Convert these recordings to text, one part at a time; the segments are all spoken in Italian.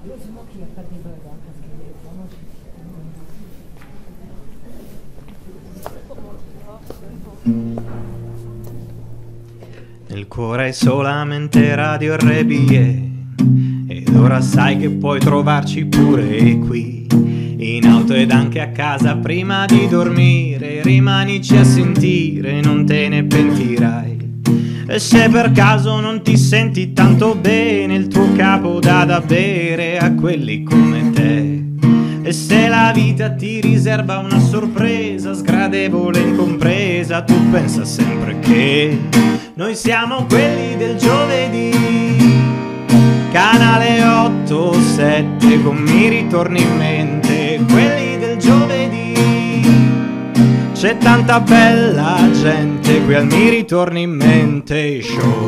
Nel cuore hai solamente Radio RBE ed ora sai che puoi trovarci pure qui, in auto ed anche a casa prima di dormire. Rimanici a sentire, non te ne pentirai. E se per caso non ti senti tanto bene, il tuo capo dà da bere a quelli come te. E se la vita ti riserva una sorpresa sgradevole e incompresa, tu pensa sempre che noi siamo quelli del giovedì. Canale 8, 7 con mi ritorni in mente, quelli del giovedì. C'è tanta bella gente qui al mi ritorni in mente show.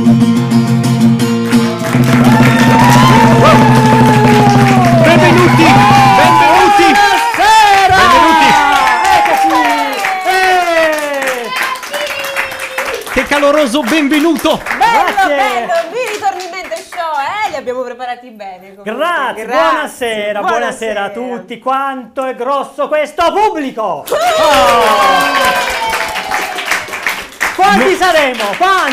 Benvenuti! Benvenuti! Benvenuti! Eccoci! Che caloroso benvenuto! Bello, mi ritorni in mente show, li abbiamo preparati bene. Grazie, buonasera a tutti. Quanto è grosso questo pubblico! Quanti saremo?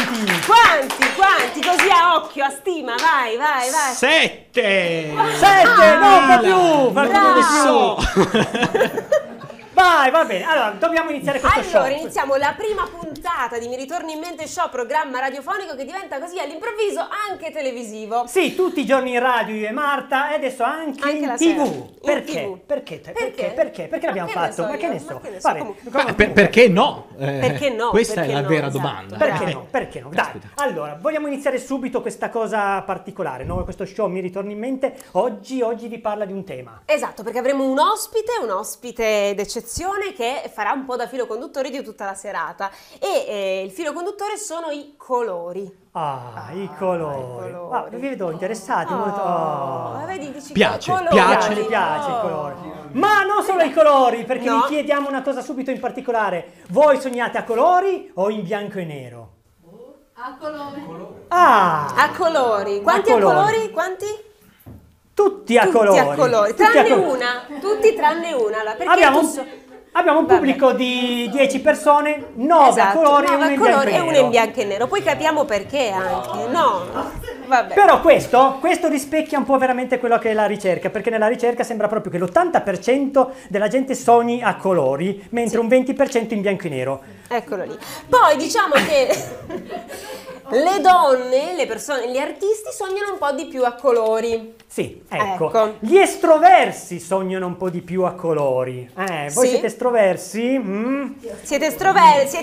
Quanti? Così a occhio, a stima, vai. 7! Non fa più! Vai, va bene. Allora, dobbiamo iniziare questo show. Allora, iniziamo la prima puntata di Mi ritorni in mente show, programma radiofonico che diventa così all'improvviso anche televisivo. Sì, tutti i giorni in radio io e Marta, e adesso anche in TV. Perché? Perché l'abbiamo fatto? Ma che ne so? Perché no? Perché no? Questa perché è la no, vera esatto. domanda. Perché no? Dai, allora, vogliamo iniziare subito questa cosa particolare, no? Questo show Mi ritorni in mente. Oggi vi parla di un tema. Esatto, perché avremo un ospite d'eccezione che farà un po' da filo conduttore di tutta la serata, e il filo conduttore sono i colori. I colori. Vi vedo interessati. Vedi, dici piace Mi piace il colore. Ma non solo i colori, perché vi chiediamo una cosa subito in particolare. Voi sognate a colori o in bianco e nero? A colori. A colori. Quanti a colori? Quanti? Tutti a colori. Tutti tranne una. Abbiamo un pubblico di 10 persone, 9 a colori e una in bianco e nero. Poi capiamo perché anche. Vabbè. Però questo rispecchia un po' veramente quello che è la ricerca, perché nella ricerca sembra proprio che l'80% della gente sogni a colori, mentre un 20% in bianco e nero. Eccolo lì. Poi diciamo che le donne, le persone, gli artisti sognano un po' di più a colori. Sì, ecco. Gli estroversi sognano un po' di più a colori. Voi siete estroversi? Siete estroversi?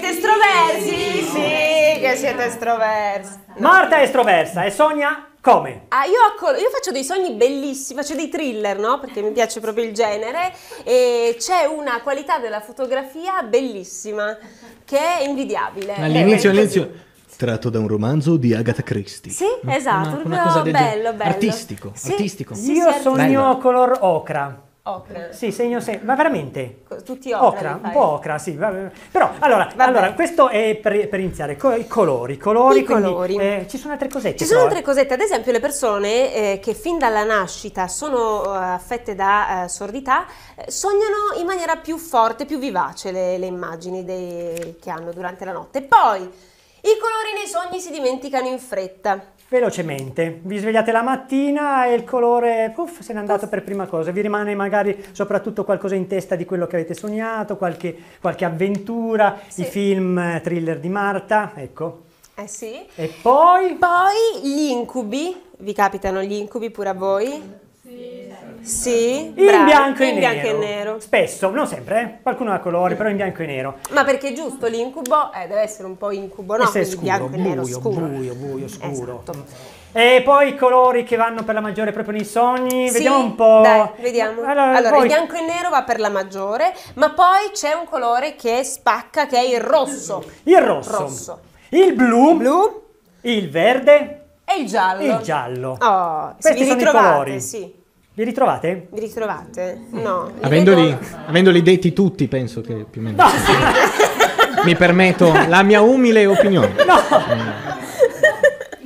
Sì, che siete estroversi. Marta è estroversa e sogna come? Io faccio dei sogni bellissimi, faccio dei thriller, no? Perché mi piace proprio il genere, e c'è una qualità della fotografia bellissima che è invidiabile. All'inizio tratto da un romanzo di Agatha Christie. Sì, esatto, una cosa del bello. Artistico. Io sogno color ocra. Ocra. Sì, ma veramente? Tutti ocra. Un po' ocra, sì. Però, allora questo è per iniziare. I colori. Ci sono altre cosette. Ci sono altre cosette, ad esempio le persone che fin dalla nascita sono affette da sordità, sognano in maniera più forte, più vivace le immagini che hanno durante la notte. Poi, i colori nei sogni si dimenticano in fretta. Velocemente, vi svegliate la mattina e il colore se n'è andato per prima cosa, vi rimane magari soprattutto qualcosa in testa di quello che avete sognato, qualche avventura, i film thriller di Marta, ecco. Sì. E poi gli incubi, vi capitano gli incubi pure a voi? Sì, in bianco e nero. Spesso, non sempre, qualcuno ha colori, però in bianco e nero. Ma perché è giusto, l'incubo deve essere un po' incubo, no? Scuro, bianco e nero, buio, scuro. Esatto. E poi i colori che vanno per la maggiore proprio nei sogni, sì, vediamo un po'. Dai, vediamo. Allora poi... il bianco e nero va per la maggiore, ma poi c'è un colore che spacca, che è il rosso. Il rosso. Il blu. Il verde. E il giallo. Questi sono i colori. Sì. Vi ritrovate? Vi ritrovate? No. Avendoli detti tutti, penso che più o meno. No. Mi permetto la mia umile opinione. No. Beh,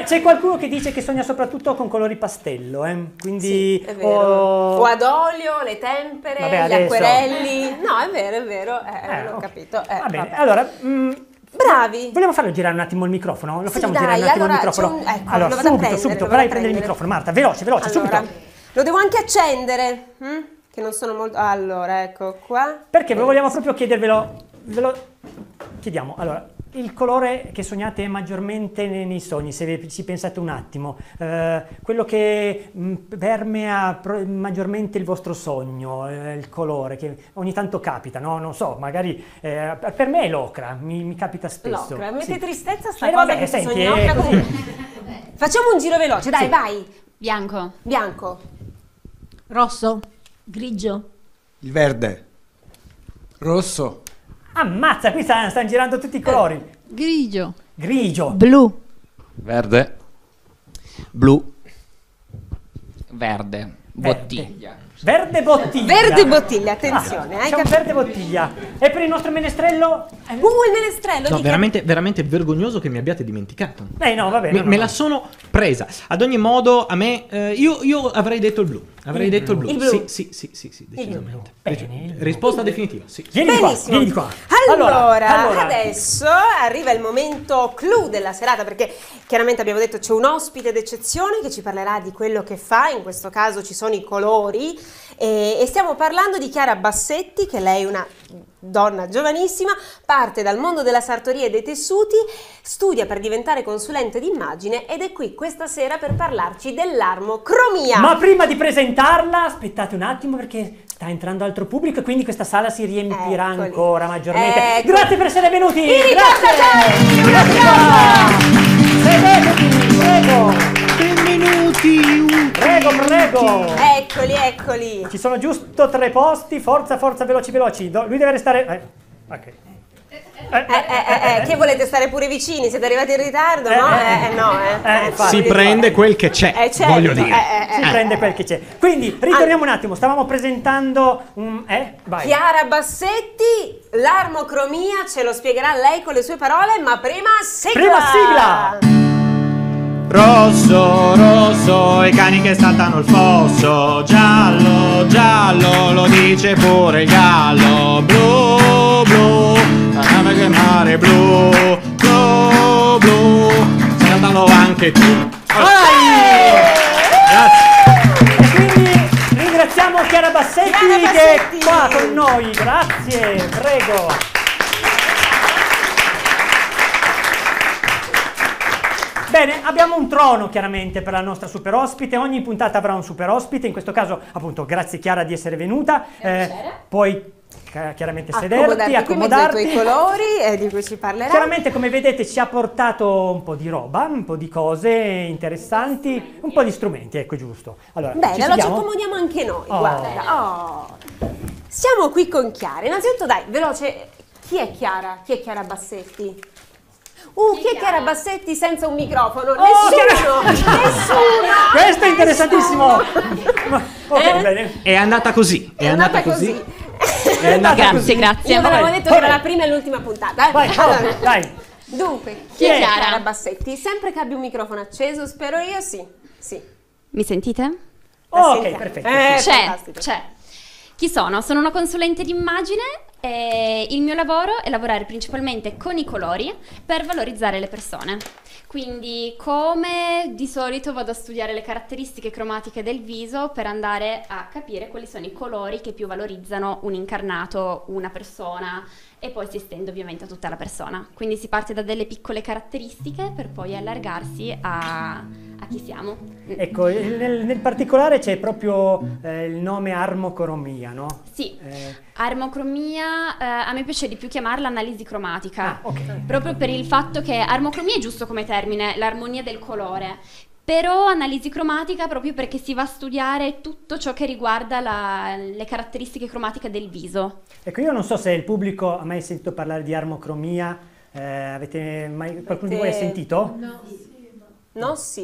c'è qualcuno che dice che sogna soprattutto con colori pastello, quindi sì, è vero. O ad olio, le tempere, Vabbè, gli adesso... acquerelli. No, è vero, l'ho ok. capito. Va bene, vabbè. allora... Bravi! Vogliamo farlo girare un attimo il microfono? Lo facciamo girare un dai, attimo allora, il microfono? ecco, Allora, lo vado a prendere, subito, lo vai vado a prendere il microfono, Marta, veloce, Allora, subito. lo devo anche accendere, che non sono molto... Allora, ecco qua. Perché vogliamo proprio chiedervelo, ve lo chiediamo. Allora, il colore che sognate maggiormente nei sogni, se ci pensate un attimo, quello che permea maggiormente il vostro sogno, il colore che ogni tanto capita, no? Non so, magari per me è l'ocra, mi capita spesso. L'ocra, mette tristezza sta vabbè, cosa che senti, sogni ocra così. comunque. Facciamo un giro veloce, dai, Sì. vai. Bianco. Bianco. Rosso. Grigio. Il verde. Rosso. Ammazza, qui stanno girando tutti i colori. Grigio. Grigio. Blu. Verde. Blu. Verde. Bottiglia. Verde bottiglia. Verde bottiglia, attenzione. hai C'è un capito? verde bottiglia. E per il nostro menestrello? Il menestrello. No, di veramente, veramente vergognoso che mi abbiate dimenticato. No, va bene. Me la sono presa. Ad ogni modo, a me, io avrei detto il blu. Avrei detto il blu. Il blu. Sì, decisamente. Bene. Risposta definitiva, sì. Vieni di qua, Benissimo. vieni di qua. Allora, adesso arriva il momento clou della serata, perché chiaramente abbiamo detto c'è un ospite d'eccezione che ci parlerà di quello che fa, in questo caso ci sono i colori, e stiamo parlando di Chiara Bassetti, che lei è una donna giovanissima, parte dal mondo della sartoria e dei tessuti, studia per diventare consulente d'immagine ed è qui questa sera per parlarci dell'armocromia. Ma prima di presentarla, aspettate un attimo perché sta entrando altro pubblico e quindi questa sala si riempirà Eccoli. ancora maggiormente. Eccoli. Grazie per essere venuti! Vi Grazie! Sedetevi, prego! Benvenuti! Prego! Eccoli. Ci sono giusto 3 posti, forza, veloci. Lui deve restare... ok. Che volete stare pure vicini? Siete arrivati in ritardo? infatti. Si prende quel che c'è, certo, voglio dire. Si prende quel che c'è. Quindi, ritorniamo un attimo, stavamo presentando un... Vai. Chiara Bassetti, l'armocromia ce lo spiegherà lei con le sue parole, ma prima sigla! Rosso, i cani che saltano il fosso. Giallo, lo dice pure il gallo. Blu, la nave che mare blu. Blu, saltalo anche tu. Grazie. E quindi ringraziamo Chiara Bassetti, che è qua con noi. Grazie, prego. Bene, abbiamo un trono chiaramente per la nostra super ospite, ogni puntata avrà un super ospite, in questo caso appunto grazie Chiara di essere venuta, puoi chiaramente sederti, accomodarti. I tuoi colori di cui ci parlerà. Chiaramente come vedete ci ha portato un po' di roba, un po' di cose interessanti, un po' di strumenti, ecco giusto. Allora, bene, allora ci accomodiamo anche noi, guarda. Siamo qui con Chiara, innanzitutto dai, veloce, chi è Chiara? Chi è Chiara Bassetti? Chi è Chiara Bassetti senza un microfono? Nessuno! Questo è interessantissimo! Bene. È andata così. Grazie. Grazie. Io ve l'avevo detto che era la prima e l'ultima puntata. Vai, dai. Dunque, chi è Chiara Bassetti? Sempre che abbia un microfono acceso, spero io, sì. Mi sentite? Ok, perfetto. C'è. Chi sono? Sono una consulente d'immagine e il mio lavoro è lavorare principalmente con i colori per valorizzare le persone. Quindi, come di solito vado a studiare le caratteristiche cromatiche del viso per andare a capire quali sono i colori che più valorizzano un incarnato, una persona, e poi si estende ovviamente a tutta la persona. Quindi si parte da delle piccole caratteristiche per poi allargarsi a chi siamo. Ecco, nel particolare c'è proprio il nome armocromia, no? Sì, armocromia, a me piace di più chiamarla analisi cromatica, proprio per il fatto che armocromia è giusto come termine, l'armonia del colore, però analisi cromatica proprio perché si va a studiare tutto ciò che riguarda le caratteristiche cromatiche del viso. Ecco, io non so se il pubblico ha mai sentito parlare di armocromia, qualcuno di voi ha sentito? No, sì.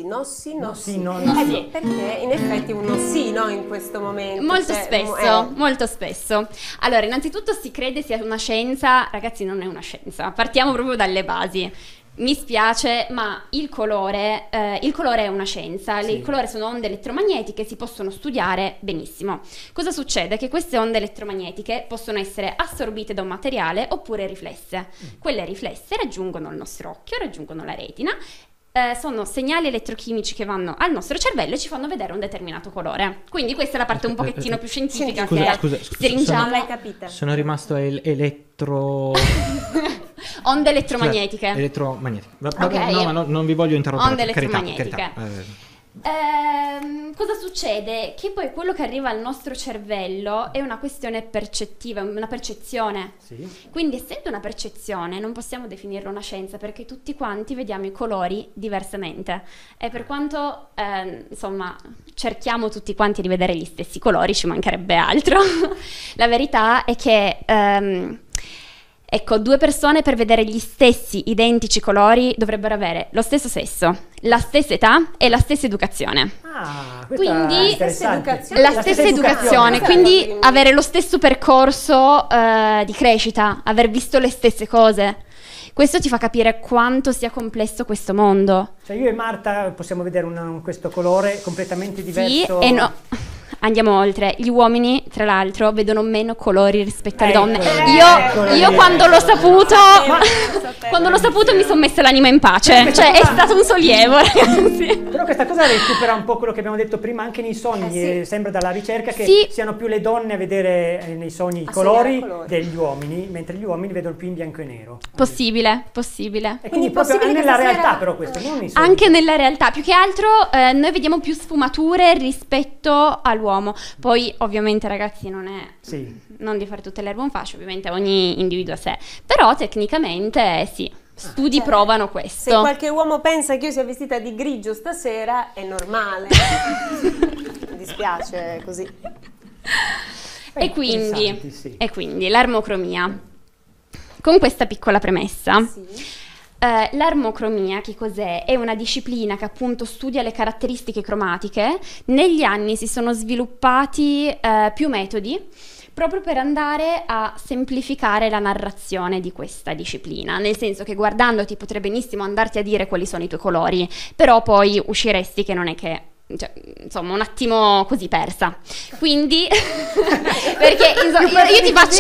Perché in effetti uno sì, no, in questo momento. Molto spesso. Allora, innanzitutto si crede sia una scienza, ragazzi non è una scienza, partiamo proprio dalle basi. Mi spiace, ma il colore è una scienza, Sì. il colore sono onde elettromagnetiche, si possono studiare benissimo. Cosa succede? Che queste onde elettromagnetiche possono essere assorbite da un materiale oppure riflesse. Quelle riflesse raggiungono il nostro occhio, raggiungono la retina, sono segnali elettrochimici che vanno al nostro cervello e ci fanno vedere un determinato colore. Quindi questa è la parte un pochettino più scientifica Scusa, che scusa, stringiamo. Non l'hai capita. Sono rimasto elettro... Onde elettromagnetiche. Elettromagnetiche. Ok. No, ma non vi voglio interrompere. Onde per carità, elettromagnetiche. carità. Cosa succede? Che poi quello che arriva al nostro cervello è una questione percettiva, una percezione. Sì. Quindi, essendo una percezione, non possiamo definirla una scienza perché tutti quanti vediamo i colori diversamente. E per quanto, insomma, cerchiamo tutti quanti di vedere gli stessi colori, ci mancherebbe altro. La verità è che ecco, due persone per vedere gli stessi identici colori dovrebbero avere lo stesso sesso, la stessa età e la stessa educazione. Ah, Quindi- è interessante. La stessa educazione, Esatto, quindi quindi- avere lo stesso percorso di crescita, aver visto le stesse cose. Questo ti fa capire quanto sia complesso questo mondo. Cioè io e Marta possiamo vedere questo colore completamente Sì, diverso. e no. Andiamo oltre, gli uomini tra l'altro vedono meno colori rispetto alle donne. Io quando l'ho saputo, mi sono messa l'anima in pace, cioè è stato un sollievo, ragazzi. Però questa cosa recupera un po' quello che abbiamo detto prima anche nei sogni, sì. sembra dalla ricerca che Sì. siano più le donne a vedere nei sogni i A colori segnare colori. degli uomini, mentre gli uomini vedono più in bianco e nero. Possibile. E quindi Quindi proprio possibile che nella stasera- realtà però questo, non nei sogni. Anche nella realtà, più che altro noi vediamo più sfumature rispetto all'uomo. Poi ovviamente ragazzi Sì. non di fare tutte le erbe un fascio, ovviamente ogni individuo a sé, però tecnicamente sì, studi provano Se questo. qualche uomo pensa che io sia vestita di grigio stasera, è normale. Mi dispiace così. E quindi, Interessanti, sì. e quindi l'armocromia. Con questa piccola premessa, Sì. l'armocromia che cos'è? È una disciplina che appunto studia le caratteristiche cromatiche. Negli anni si sono sviluppati più metodi proprio per andare a semplificare la narrazione di questa disciplina, nel senso che guardandoti potrei benissimo andarti a dire quali sono i tuoi colori, però poi usciresti che non è che... Cioè, insomma, un attimo così persa. Quindi, perché insomma, io ti faccio.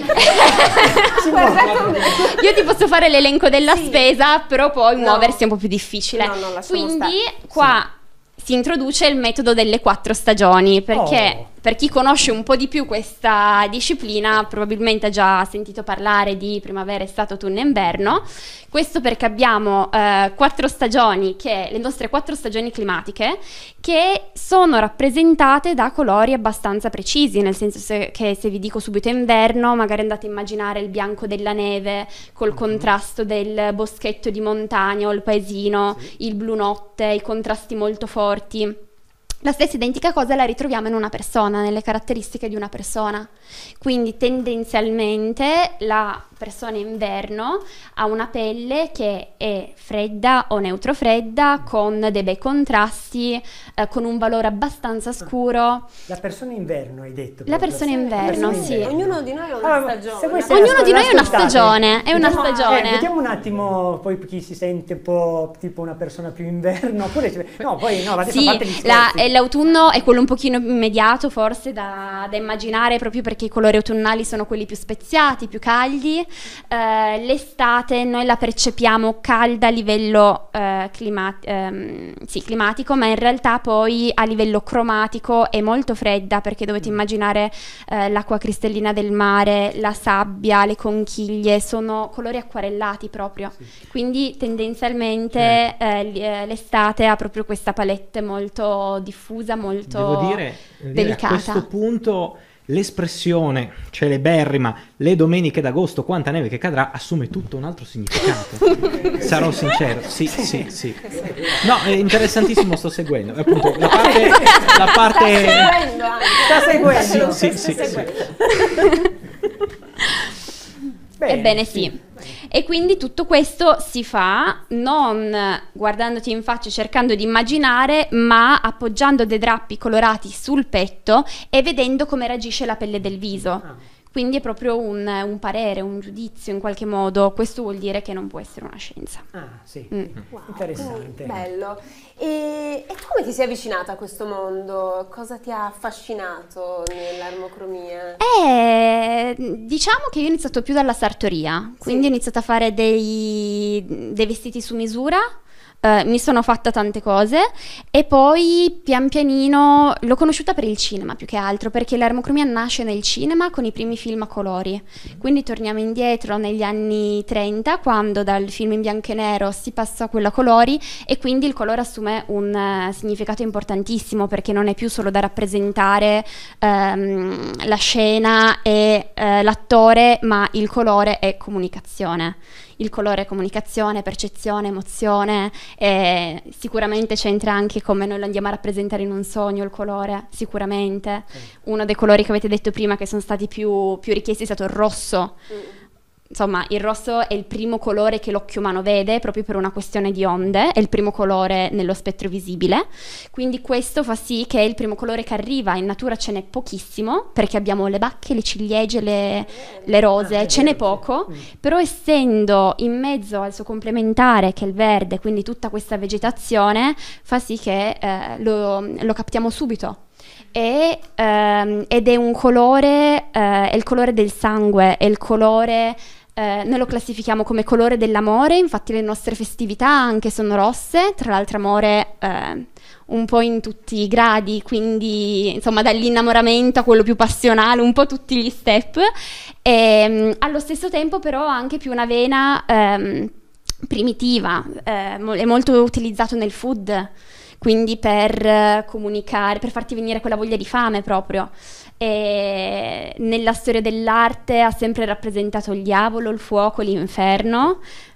Io ti posso fare l'elenco della spesa, però poi No. muoversi è un po' più difficile. No, no, lasciamo Quindi, stare. qua si introduce il metodo delle 4 stagioni, perché Oh. per chi conosce un po' di più questa disciplina, probabilmente ha già sentito parlare di primavera, estate, autunno e inverno. Questo perché abbiamo 4 stagioni, le nostre 4 stagioni climatiche, che sono rappresentate da colori abbastanza precisi, nel senso che se vi dico subito inverno, magari andate a immaginare il bianco della neve col contrasto del boschetto di montagna o il paesino, il blu notte, i contrasti molto forti. La stessa identica cosa la ritroviamo in una persona, nelle caratteristiche di una persona. Quindi tendenzialmente la persona inverno ha una pelle che è fredda o neutro-fredda, con dei bei contrasti, con un valore abbastanza scuro. La persona inverno hai detto. La proprio. persona inverno, persona sì. inverno. Ognuno di noi ha Ah, una se stagione. voi una siete Ognuno di noi è una ascoltate, stagione, è una vediamo- stagione. vediamo un attimo poi chi si sente un po' tipo una persona più inverno, oppure no, poi no, adesso Sì, a parte gli scherzi. l'autunno è quello un pochino immediato forse da immaginare, proprio perché i colori autunnali sono quelli più speziati, più caldi. L'estate noi la percepiamo calda a livello climatico, ma in realtà poi a livello cromatico è molto fredda, perché dovete immaginare l'acqua cristallina del mare, la sabbia, le conchiglie, sono colori acquarellati proprio. Quindi tendenzialmente l'estate ha proprio questa palette molto diffusa, molto Devo dire, delicata. a questo punto l'espressione celeberrima "le domeniche d'agosto, quanta neve che cadrà" assume tutto un altro significato. Sarò sincero, sì. No, è interessantissimo, sto seguendo. Appunto, la parte... Seguendo anche. Sta seguendo. Sì. Ebbene sì. E quindi tutto questo si fa non guardandoti in faccia e cercando di immaginare, ma appoggiando dei drappi colorati sul petto e vedendo come reagisce la pelle del viso. Quindi è proprio un parere, un giudizio in qualche modo. Questo vuol dire che non può essere una scienza. Ah, sì. Wow, Interessante. bello. E come ti sei avvicinata a questo mondo? Cosa ti ha affascinato nell'armocromia? Diciamo che io ho iniziato più dalla sartoria, quindi ho iniziato a fare dei vestiti su misura. Mi sono fatta tante cose e poi pian pianino l'ho conosciuta per il cinema più che altro, perché l'armocromia nasce nel cinema con i primi film a colori. Quindi torniamo indietro negli anni 30, quando dal film in bianco e nero si passò a quello a colori, e quindi il colore assume un significato importantissimo, perché non è più solo da rappresentare la scena e l'attore, ma il colore è comunicazione. Il colore è comunicazione, percezione, emozione, e sicuramente c'entra anche come noi lo andiamo a rappresentare in un sogno, il colore, sicuramente. Uno dei colori che avete detto prima che sono stati più richiesti è stato il rosso. Insomma, il rosso è il primo colore che l'occhio umano vede, proprio per una questione di onde, è il primo colore nello spettro visibile, quindi questo fa sì che è il primo colore che arriva. In natura ce n'è pochissimo, perché abbiamo le bacche, le ciliegie, le rose, ce n'è poco, però essendo in mezzo al suo complementare, che è il verde, quindi tutta questa vegetazione, fa sì che lo captiamo subito. Ed è un colore, è il colore del sangue, è il colore... noi lo classifichiamo come colore dell'amore, infatti le nostre festività anche sono rosse, tra l'altro amore un po' in tutti i gradi, quindi insomma dall'innamoramento a quello più passionale, un po' tutti gli step, e allo stesso tempo però anche più una vena primitiva, è molto utilizzato nel food, quindi per comunicare, per farti venire quella voglia di fame proprio. E nella storia dell'arte ha sempre rappresentato il diavolo, il fuoco, l'inferno,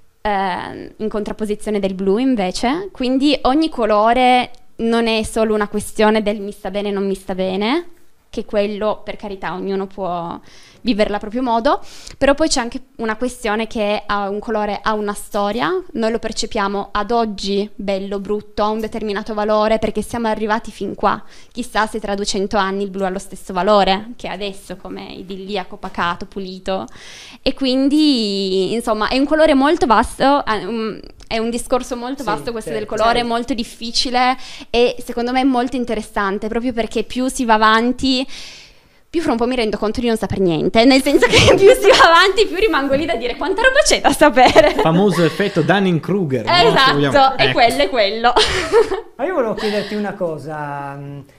in contrapposizione del blu invece. Quindi ogni colore non è solo una questione del mi sta bene o non mi sta bene, che quello per carità ognuno può viverla a proprio modo, però poi c'è anche una questione che un colore ha una storia, noi lo percepiamo ad oggi bello, brutto, ha un determinato valore perché siamo arrivati fin qua, chissà se tra 200 anni il blu ha lo stesso valore che adesso, come idilliaco, pacato, pulito, e quindi insomma è un colore molto vasto, è un discorso molto vasto questo del colore, molto difficile e secondo me molto interessante, proprio perché più si va avanti, più fra un po' mi rendo conto di non saper niente, nel senso che più si va avanti più rimango lì da dire quanta roba c'è da sapere. Famoso effetto Dunning-Kruger. Esatto, no? è quello, è quello. Ma io volevo chiederti una cosa,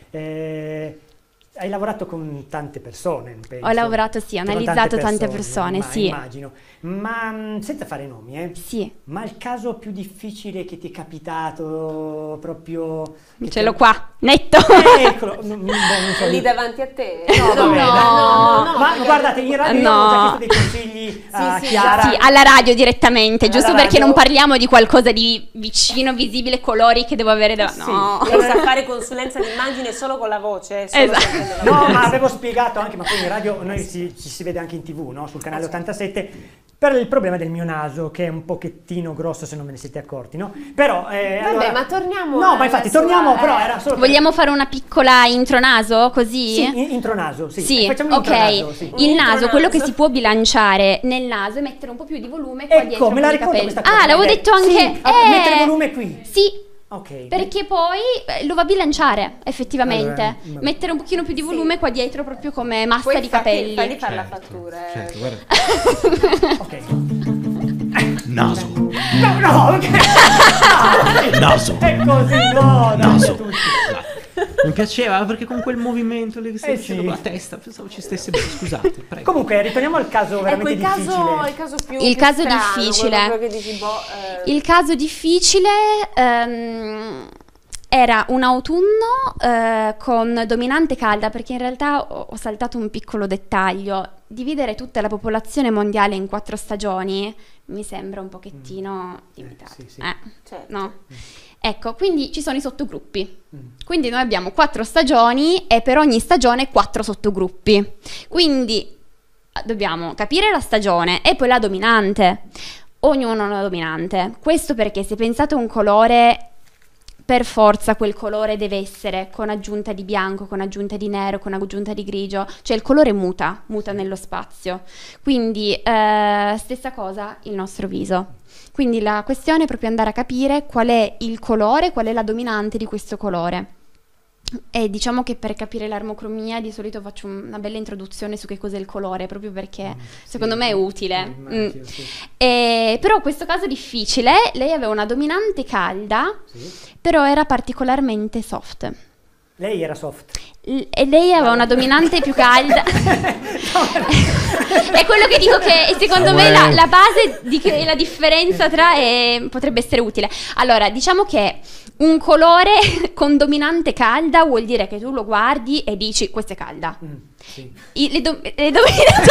hai lavorato con tante persone, penso. Ho lavorato, sì, ho analizzato tante persone, sì. Immagino, ma senza fare nomi, Sì. Ma il caso più difficile che ti è capitato proprio... Ce l'ho qua, netto. Eccolo, non so. Lì davanti a te? No, vabbè, no, ma guardate, in radio io ho già chiesto dei consigli a Chiara. Sì, alla radio direttamente, giusto Alla perché radio. non parliamo di qualcosa di vicino, visibile, colori che devo avere da... No. Lei sa fare consulenza d'immagine solo con la voce. Solo Esatto. sentendo la No, voce. ma avevo spiegato anche, ma poi in radio noi ci si vede anche in TV, no? Sul canale 87, per il problema del mio naso, che è un pochettino grosso se non ve ne siete accorti, no? Però, Vabbè, allora... ma torniamo. No, ma infatti, torniamo, però era solo... Vogliamo fare una piccola intro naso, così? Sì, intro naso, sì. Sì, Facciamo ok. intro naso, sì. Il naso, Intro quello che naso. si può bilanciare nel naso e mettere un po' più di volume qua dietro Ecco, me la con i ricordo capelli. questa cosa. Ah, l'avevo detto anche... Sì, mettere volume qui. Sì, Ok. perché poi lo va a bilanciare, effettivamente. Allora, vabbè. Mettere un pochino più di volume qua dietro proprio come massa Puoi di capelli. Fagli fare la fattura. Certo, guarda. Ok. Naso. No, ok. Naso. È così, no, Naso. tutti. Mi piaceva perché con quel movimento lì che stai sì. facendo con la testa pensavo ci stesse bene. Scusate, prego. Comunque, ritorniamo al caso veramente Ecco, il difficile. caso più Il caso strano, difficile. quello proprio che dici, boh, Il caso difficile era un autunno con dominante calda, perché in realtà ho saltato un piccolo dettaglio. Dividere tutta la popolazione mondiale in 4 stagioni mi sembra un pochettino limitato. sì. certo. No? Ecco, quindi ci sono i sottogruppi. Quindi noi abbiamo 4 stagioni e per ogni stagione 4 sottogruppi. Quindi dobbiamo capire la stagione e poi la dominante. Ognuno ha una dominante. Questo perché se pensate a un colore per forza quel colore deve essere con aggiunta di bianco, con aggiunta di nero, con aggiunta di grigio, cioè il colore muta nello spazio. Quindi stessa cosa il nostro viso. Quindi la questione è proprio andare a capire qual è il colore, qual è la dominante di questo colore. E diciamo che per capire l'armocromia di solito faccio una bella introduzione su che cos'è il colore, proprio perché secondo me è utile. Però questo caso difficile, lei aveva una dominante calda, però era particolarmente soft. Lei era soft. E lei aveva una dominante più calda. È quello che dico, che secondo me la base di che la differenza tra potrebbe essere utile. Allora, diciamo che un colore con dominante calda vuol dire che tu lo guardi e dici questa è calda. Sì. Le dominanti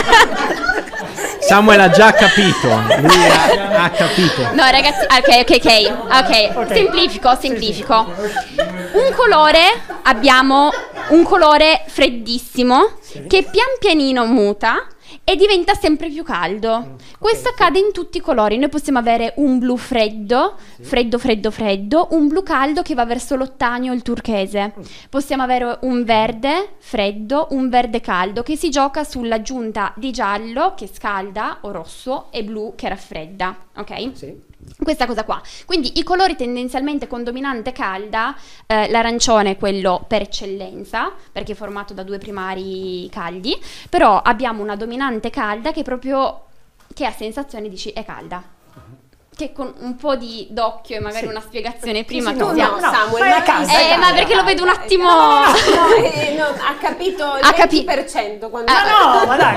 Samuel ha già capito, lui ha capito. No ragazzi, ok, semplifico. Un colore, abbiamo un colore freddissimo che pian pianino muta e diventa sempre più caldo. Questo accade in tutti i colori. Noi possiamo avere un blu freddo, un blu caldo che va verso l'ottanio, il turchese. Possiamo avere un verde freddo, un verde caldo che si gioca sull'aggiunta di giallo che scalda o rosso e blu che raffredda, ok? Sì. Questa cosa qua. Quindi i colori tendenzialmente con dominante calda, l'arancione è quello per eccellenza perché è formato da due primari caldi, però abbiamo una dominante calda che proprio che ha sensazione dici è calda, che con un po' di d'occhio e magari una spiegazione prima no, Samuel, ma perché lo vedo un attimo ha capito il 20% quando ma dai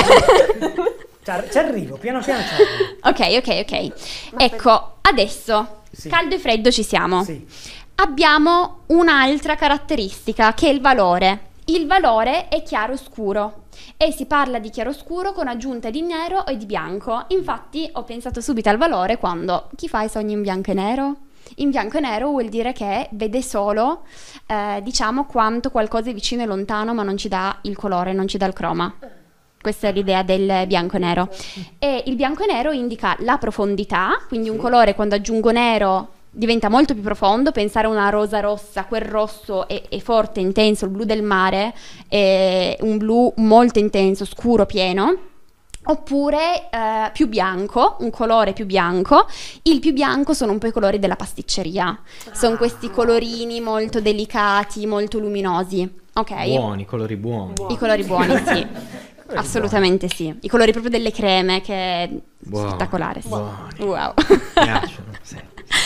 ci arrivo, piano piano ci arrivo. Ok. Ecco, adesso caldo e freddo ci siamo. Abbiamo un'altra caratteristica che è il valore. Il valore è chiaro-scuro e si parla di chiaro-scuro con aggiunta di nero e di bianco. Infatti ho pensato subito al valore quando chi fa i sogni in bianco e nero? In bianco e nero vuol dire che vede solo, diciamo, quanto qualcosa è vicino e lontano ma non ci dà il colore, non ci dà il croma. Questa è l'idea del bianco e nero. E il bianco e nero indica la profondità, quindi un colore quando aggiungo nero diventa molto più profondo. Pensare a una rosa rossa, quel rosso è forte, intenso, il blu del mare è un blu molto intenso, scuro, pieno. Oppure più bianco, un colore più bianco. Il più bianco sono un po' i colori della pasticceria. Sono questi colorini molto delicati, molto luminosi. Ok? Buoni, colori buoni. I colori buoni, sì. Assolutamente sì. I colori proprio delle creme, che è spettacolare. Sì. Wow. Mi piacciono, sì.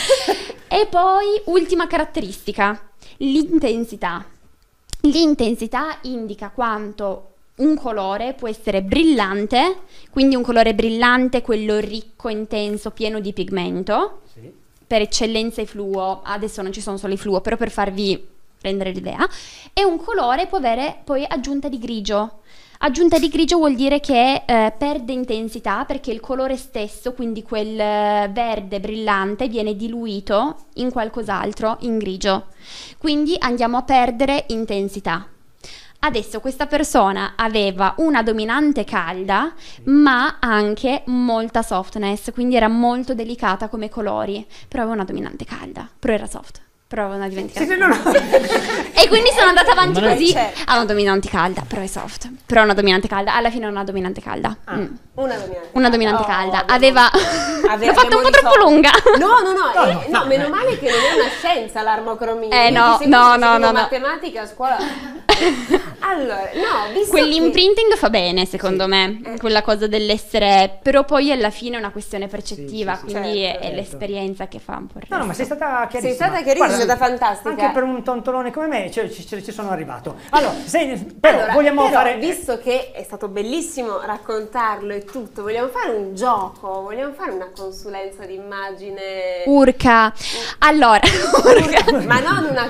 E poi, ultima caratteristica, l'intensità. L'intensità indica quanto un colore può essere brillante, quindi un colore brillante, quello ricco, intenso, pieno di pigmento, per eccellenza i fluo, adesso non ci sono solo i fluo, però per farvi prendere l'idea, e un colore può avere poi aggiunta di grigio. Aggiunta di grigio vuol dire che perde intensità perché il colore stesso, quindi quel verde brillante, viene diluito in qualcos'altro, in grigio. Quindi andiamo a perdere intensità. Adesso questa persona aveva una dominante calda, ma anche molta softness, quindi era molto delicata come colori, però aveva una dominante calda, però era soft. Però aveva una dimenticato. E quindi sono andata avanti così. Ha una dominante calda, però è soft. Però una dominante calda. Alla fine è una dominante calda. Una dominante calda. Aveva. L'ho fatta un po' troppo lunga. No, meno male che non è una scienza l'armocromia. No. Matematica a scuola. Allora, visto quell'imprinting fa bene, secondo me. Quella cosa dell'essere. Però poi alla fine è una questione percettiva. Quindi è l'esperienza che fa un po' il resto. No, ma sei stata chiarissima. Sei stata chiarissima. È stata fantastica. Anche per un tontolone come me ci sono arrivato. Allora, vogliamo fare. Visto che è stato bellissimo raccontarlo e tutto, vogliamo fare un gioco, vogliamo fare una consulenza d'immagine. Urca. Allora, ma non una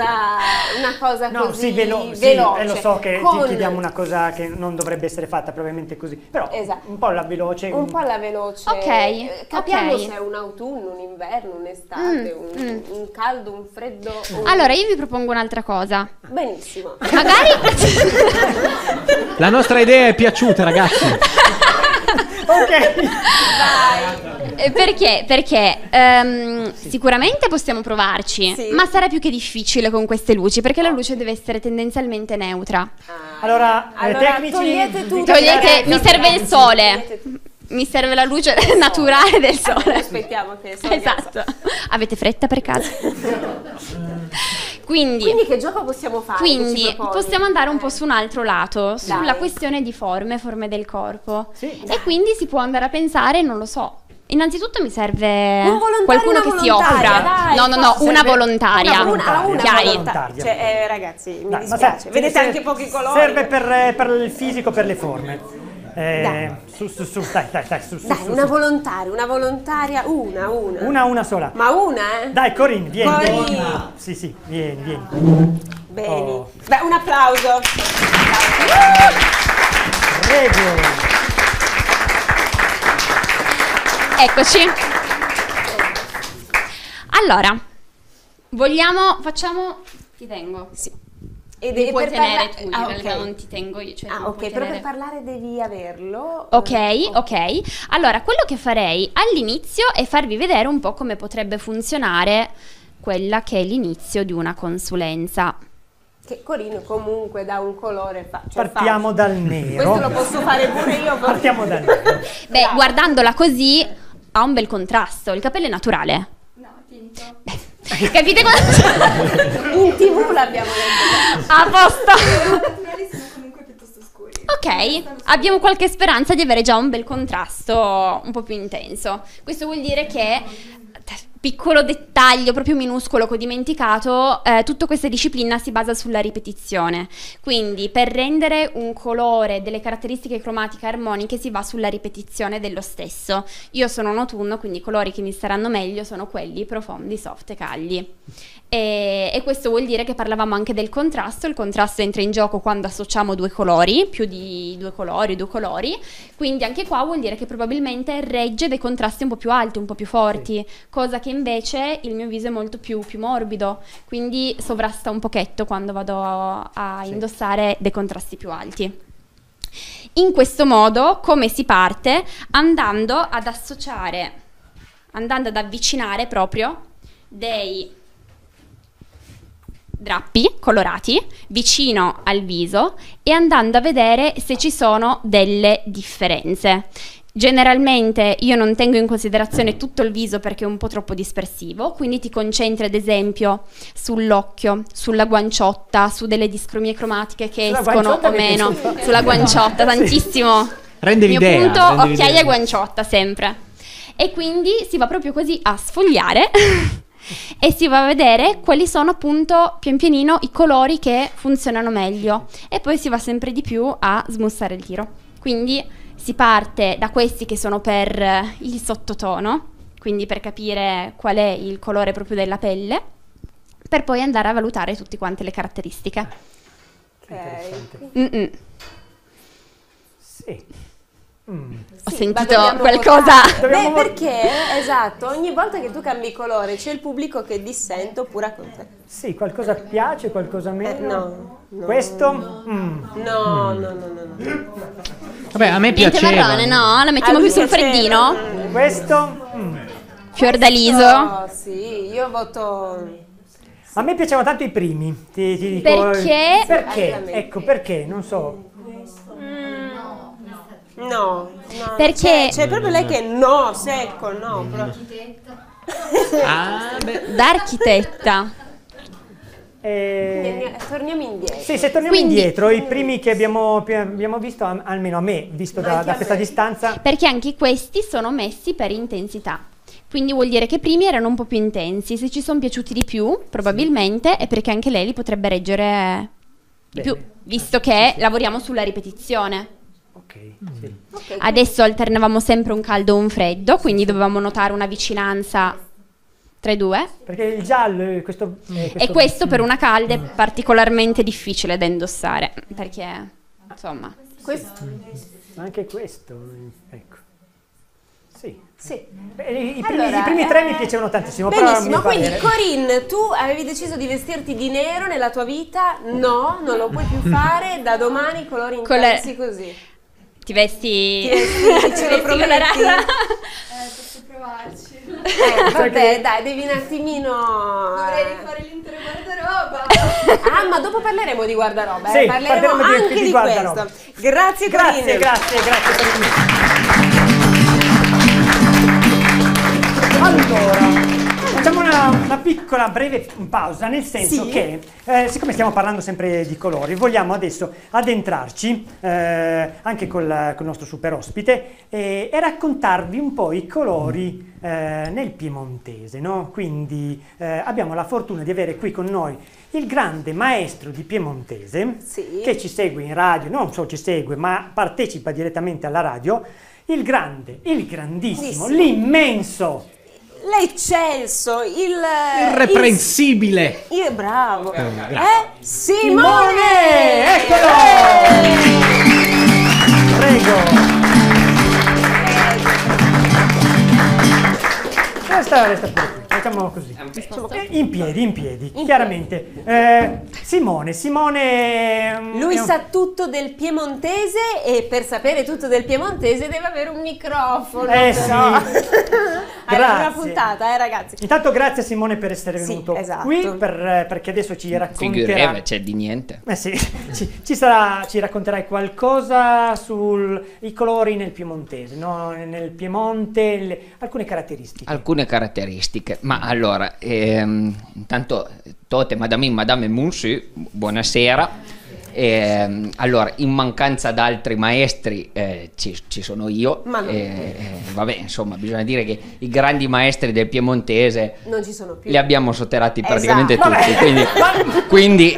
cosa così veloce. Sì, lo so che ti chiediamo una cosa che non dovrebbe essere fatta probabilmente così, però un po' alla veloce. Un po' alla veloce. Ok. Capiamo se è un autunno, un inverno, un'estate, un caldo, un freddo. Allora, io vi propongo un'altra cosa. Benissimo. Magari la nostra idea è piaciuta, ragazzi. Ok. Vai. Perché? Perché sicuramente possiamo provarci, Sì. ma sarà più che difficile con queste luci, perché la luce deve essere tendenzialmente neutra. Allora, tecnici, togliete tutto. Togliete, mi serve il sole, Togliete tutto. mi serve la luce naturale del sole. Aspettiamo che Sonia- Esatto. Avete fretta per caso? Quindi che gioco possiamo fare? Che ci Quindi proponi? possiamo andare un po' su un altro lato, sulla Dai. questione di forme del corpo. Sì. E quindi si può andare a pensare, non lo so. Innanzitutto mi serve Un volontario, qualcuno una che si volontaria, offra. dai, No, serve una volontaria. Una Chiari. volontaria. Cioè, ragazzi, mi Dai, ma dispiace. sai, Vedete serve- anche pochi colori. Serve per il fisico, per le forme. Dai. Su, dai, su, Dai, su, una su. volontaria, una. Una sola. Ma una, eh? Dai, Corinne, vieni. Corinne. vieni. Sì, vieni. Bene. Oh. Beh, un applauso. Prego. Eccoci. Allora, facciamo, ti tengo. Sì. Mi puoi tenere tu, in Ah, realtà ok. non ti tengo io. Cioè tu Ah, ok, puoi però per tenere. parlare devi averlo. Ok. Allora, quello che farei all'inizio è farvi vedere un po' come potrebbe funzionare quella che è l'inizio di una consulenza. Che Corinne comunque dà un colore Partiamo dal nero. Questo lo posso fare pure io. Partiamo dal nero. Beh, guardandola così ha un bel contrasto. Il capello è naturale. No, tinto. Capite cosa? In TV l'abbiamo detto. A posto. Naturali sono comunque piuttosto scuri. Ok, abbiamo qualche speranza di avere già un bel contrasto un po' più intenso. Questo vuol dire che, piccolo dettaglio proprio minuscolo che ho dimenticato, tutta questa disciplina si basa sulla ripetizione. Quindi per rendere un colore delle caratteristiche cromatiche armoniche si va sulla ripetizione dello stesso. Io sono un autunno, quindi i colori che mi staranno meglio sono quelli profondi, soft e caldi. E questo vuol dire che parlavamo anche del contrasto. Il contrasto entra in gioco quando associamo due colori, più di due colori, quindi anche qua vuol dire che probabilmente regge dei contrasti un po' più alti, un po' più forti, cosa che invece il mio viso è molto più morbido, quindi sovrasta un pochetto quando vado a indossare dei contrasti più alti. In questo modo, come si parte? Andando ad avvicinare proprio dei drappi colorati vicino al viso e andando a vedere se ci sono delle differenze. Generalmente io non tengo in considerazione tutto il viso perché è un po' troppo dispersivo, quindi ti concentri ad esempio sull'occhio, sulla guanciotta, su delle discromie cromatiche che Sulla escono guanciotta o mi è meno, piaciuto. sulla guanciotta, tantissimo. Rende Il mio l'idea, punto, rende occhiaia l'idea. e guanciotta sempre. E quindi si va proprio così a sfogliare e si va a vedere quali sono appunto pian pianino i colori che funzionano meglio e poi si va sempre di più a smussare il tiro. Quindi si parte da questi che sono per il sottotono, quindi per capire qual è il colore proprio della pelle, per poi andare a valutare tutte quante le caratteristiche. Interessante. Mm-mm. Sì. Ho Sì, sentito ma dobbiamo qualcosa. votare. Dobbiamo Beh, vot- perché, esatto, ogni volta che tu cambi colore c'è il pubblico che dissente oppure con te. Sì, qualcosa piace, qualcosa meno. No. Questo? No. Vabbè, a me Niente piaceva. marrone, no? La mettiamo A più lui sul piaceva. freddino? Questo? Fiordaliso? Oh, sì, io voto. A me piacevano tanto i primi. Ti dico, Perché? Perché? Ecco, perché? Non so. No. Perché- C'è proprio lei che no, secco, no. Ah, beh. D'architetta. Torniamo indietro. Sì, se torniamo Quindi- indietro, i primi che abbiamo visto, almeno a me, visto Ma anche da a questa me. distanza, Perché anche questi sono messi per intensità. Quindi vuol dire che i primi erano un po' più intensi. Se ci sono piaciuti di più, probabilmente è perché anche lei li potrebbe reggere di più, Bene. visto che lavoriamo sulla ripetizione. ok, sì. Ok, Adesso alternavamo sempre un caldo e un freddo, quindi dovevamo notare una vicinanza tra i due. Perché il giallo, questo... E questo per una calda è particolarmente difficile da indossare, perché insomma... Anche questo, ecco. Sì. Sì. I Allora, primi tre mi piacevano tantissimo, però a Benissimo, mio quindi parere- Corinne, tu avevi deciso di vestirti di nero nella tua vita? No, non lo puoi più fare, da domani colori intensi così. Ti vesti... Ti vesti, ce lo vesti prometti? colorata? Posso provare provarci. Vabbè, dai, devi un attimino... Dovrei rifare l'intero guardaroba. Ah, ma dopo parleremo di guardaroba, Sì, parleremo parleremo anche di guardaroba. questo. Grazie Corinne. Grazie per il... Allora, facciamo una piccola breve pausa, nel senso Sì. che, siccome stiamo parlando sempre di colori, vogliamo adesso addentrarci anche col nostro super ospite e raccontarvi un po' i colori nel piemontese, no? Quindi abbiamo la fortuna di avere qui con noi il grande maestro di piemontese, Sì. che ci segue in radio, non solo ci segue, ma partecipa direttamente alla radio, il grande, il grandissimo, Sì. l'immenso. L'eccelso, Irreprensibile. bravo. Grazie. Simone! Eccolo! Prego. Resta pure qui, facciamo così. In piedi, chiaramente. Simone, Lui è un- sa tutto del piemontese e per sapere tutto del piemontese deve avere un microfono. Sì. però. Hai una Grazie. puntata, ragazzi. Intanto grazie Simone per essere Sì, venuto esatto. qui, perché adesso ci racconterà... Figureve, c'è di niente. Sì, ci racconterai qualcosa sui colori nel piemontese, no? Nel Piemonte, alcune caratteristiche. Alcune caratteristiche, ma allora, intanto Tote, Madame e Monsieur, buonasera. Allora, in mancanza di altri maestri ci sono io. Ma no. Vabbè, insomma, bisogna dire che i grandi maestri del piemontese Non ci sono più. li abbiamo sotterrati Esatto. praticamente tutti, quindi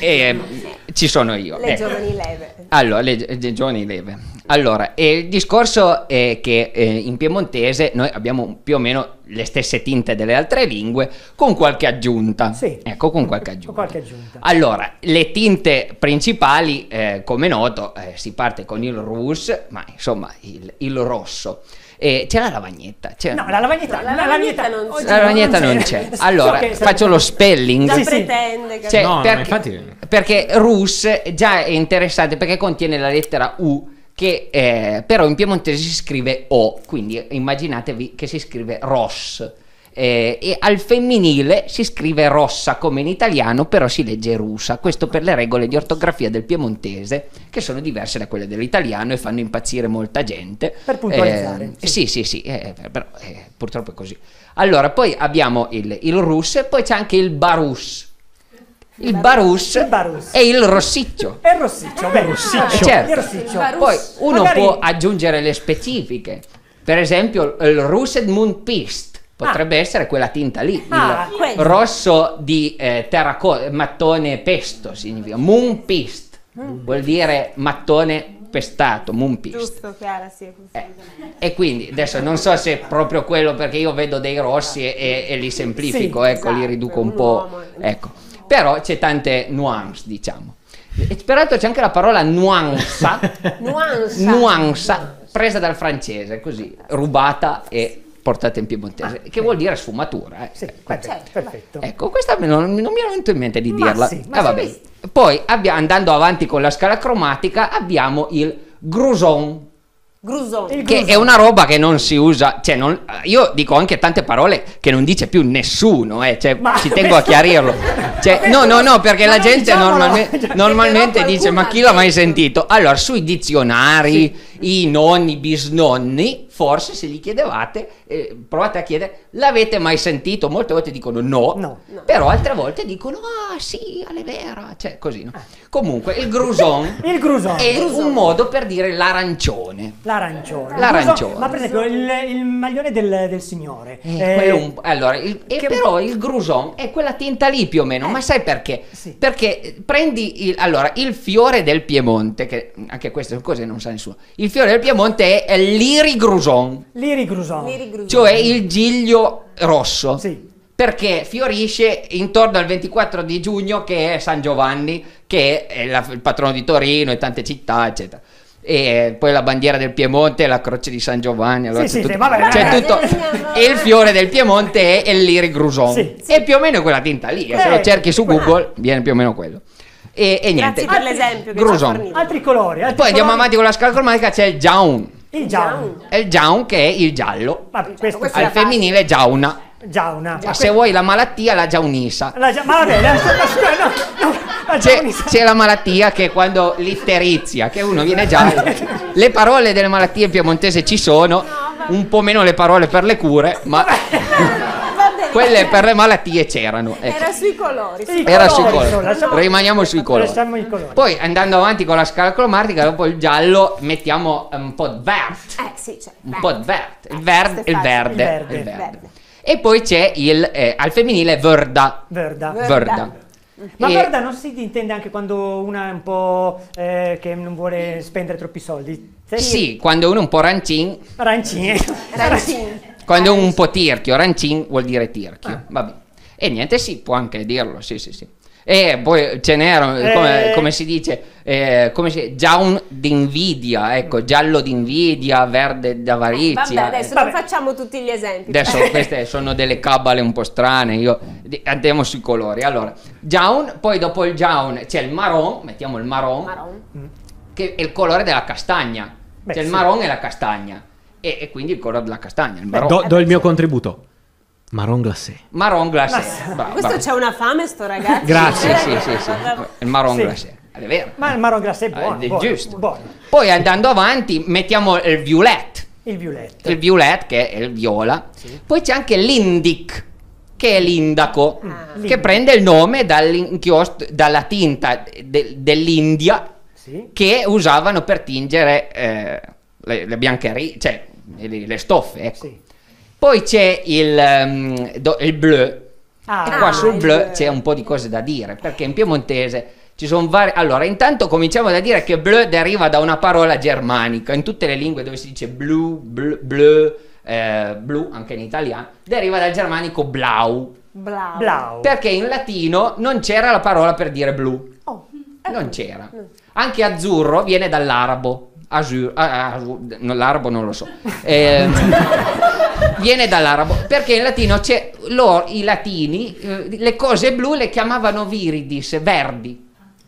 ci sono io. Le ecco. giovani leve. Allora, le giovani leve. Allora, il discorso è che in piemontese noi abbiamo più o meno le stesse tinte delle altre lingue, con qualche aggiunta. Sì. Ecco, con qualche aggiunta. Con qualche aggiunta. Allora, le tinte principali, come noto, si parte con il rouge, ma insomma il rosso. C'è la lavagnetta. No, la lavagnetta, La lavagnetta non oggi c'è. La lavagnetta non c'è. So Allora, che- faccio lo spelling. Già Sì, sì. pretende. Cioè, No, no, perché, infatti- perché Rus già è interessante perché contiene la lettera U che però in piemontese si scrive O, quindi immaginatevi che si scrive Ross. E al femminile si scrive rossa come in italiano, però si legge russa. Questo per le regole di ortografia del piemontese, che sono diverse da quelle dell'italiano e fanno impazzire molta gente. Per puntualizzare, Sì, però purtroppo è così. Allora, poi abbiamo il rus e poi c'è anche il barus. Il barus Il barus. è il rossiccio. È il rossiccio, beh, Certo. il rossiccio. Barus. Poi uno Magari- può aggiungere le specifiche. Per esempio, il Russet Moon Pist potrebbe essere quella tinta lì. Ah, Il quello. rosso di terracotta, mattone pesto significa. Moon Pist vuol dire mattone pestato, Moon Pist. Giusto, Chiara, sì. E quindi adesso non so se è proprio quello, perché io vedo dei rossi e li semplifico, Sì, ecco, li esatto, riduco un un po'. uomo. Ecco. Però c'è tante nuance, diciamo. E peraltro c'è anche la parola nuanza, nuanza, presa dal francese, così, rubata e portata in piemontese, che vuol dire sfumatura. Sì, Certo, perfetto. Ecco, questa non mi era venuto in mente di Ma dirla. sì, ma Vabbè. sì. Poi andando avanti con la scala cromatica abbiamo il gruson, Gruson. Il che gruson. è una roba che non si usa, cioè io dico anche tante parole che non dice più nessuno, cioè Ma- ci tengo a chiarirlo. Cioè, no, perché Ma la non gente diciamolo. normalmente Però dice: ma chi l'ha mai sentito? Allora, sui dizionari, i nonni, i bisnonni, forse se gli chiedevate, provate a chiedere: l'avete mai sentito? Molte volte dicono no, No. però altre volte dicono: ah sì, alle vera, cioè così, no? Comunque, il gruson Il gruson. è un modo per dire l'arancione. L'arancione. L'arancione. Ma per esempio il maglione del signore. Allora, però il gruson è quella tinta lì più o meno, ma sai perché? Sì. Perché prendi il fiore del Piemonte, che anche queste cose non sa nessuno. Il fiore del Piemonte è l'irigruson, L'iri gruson. cioè il giglio rosso. Sì. Perché fiorisce intorno al 24 di giugno, che è San Giovanni, che è il patrono di Torino e tante città, eccetera. E poi la bandiera del Piemonte è la croce di San Giovanni. Allora Sì, c'è sì, tutto, vabbè, c'è vabbè. tutto. E il fiore del Piemonte è l'irigruson. Sì, E più o meno è quella tinta lì. Se lo cerchi su Google viene più o meno quello. E niente. Grazie per l'esempio che ci ha Gruson. fornito. Altri colori. Poi andiamo avanti con la scala cromatica, c'è il jaun. Il giaun. È il giaun, che è il giallo. Vabbè, questo questo sì. Al femminile giauna. Giauna. Se vuoi la malattia, la giaunisa. Ma vabbè, la giaunisa. C'è la malattia che è quando l'itterizia, che uno viene giallo. Le parole delle malattie piemontese ci sono, un po' meno le parole per le cure, ma quelle per le malattie c'erano. Ecco. Era sui colori. I Era sui colori, colori. lasciamo- Rimaniamo sui colori. Lasciamo i colori. Poi andando avanti con la scala cromatica, dopo il giallo mettiamo un po' di verde. Sì, cioè, Un po' di verde. Il verde, il verde, Il verde. il verde. E poi c'è al femminile verda. Verda. Verda. Ma E- verda non si intende anche quando una è un po' che non vuole spendere troppi soldi? Sì, quando uno è un po' rancin, Arancine. quando è un po' tirchio, rancin vuol dire tirchio. Vabbè. E niente, sì, può anche dirlo, sì. E poi ce n'era, come si dice, giaun d'invidia, ecco, giallo d'invidia, verde d'avarizia. Vabbè, adesso non facciamo tutti gli esempi. Adesso queste sono delle cabale un po' strane, andiamo sui colori. Allora, giaun, poi dopo il giaun c'è il marron, mettiamo il marron, che è il colore della castagna. Beh, C'è il sì. marron e la castagna, e quindi il colore della castagna, il marron. Do il mio contributo. Marron glacé. Marron glacé. Questo c'è una fame sto ragazzo. Grazie. Sì. Il marron Sì. glacé, è vero. Ma il marron glacé è buono. È buono, giusto. buono. Poi andando avanti mettiamo il violet. Il violet. Il violet, che è il viola. Poi c'è anche l'indic, che è l'indaco, che prende il nome dalla tinta dell'India, Sì. che usavano per tingere le biancherie, cioè le stoffe, ecco. Sì. Poi c'è il bleu, e qua sul il bleu bleu. c'è un po' di cose da dire, perché in piemontese ci sono vari... Allora, intanto cominciamo da dire che bleu deriva da una parola germanica. In tutte le lingue dove si dice bleu, blu, anche in italiano, deriva dal germanico blau, Blau. perché in latino non c'era la parola per dire blu. Oh, Non c'era. Anche azzurro viene dall'arabo. No, l'arabo non lo so. Viene dall'arabo perché in latino i latini le cose blu le chiamavano viridis, verdi.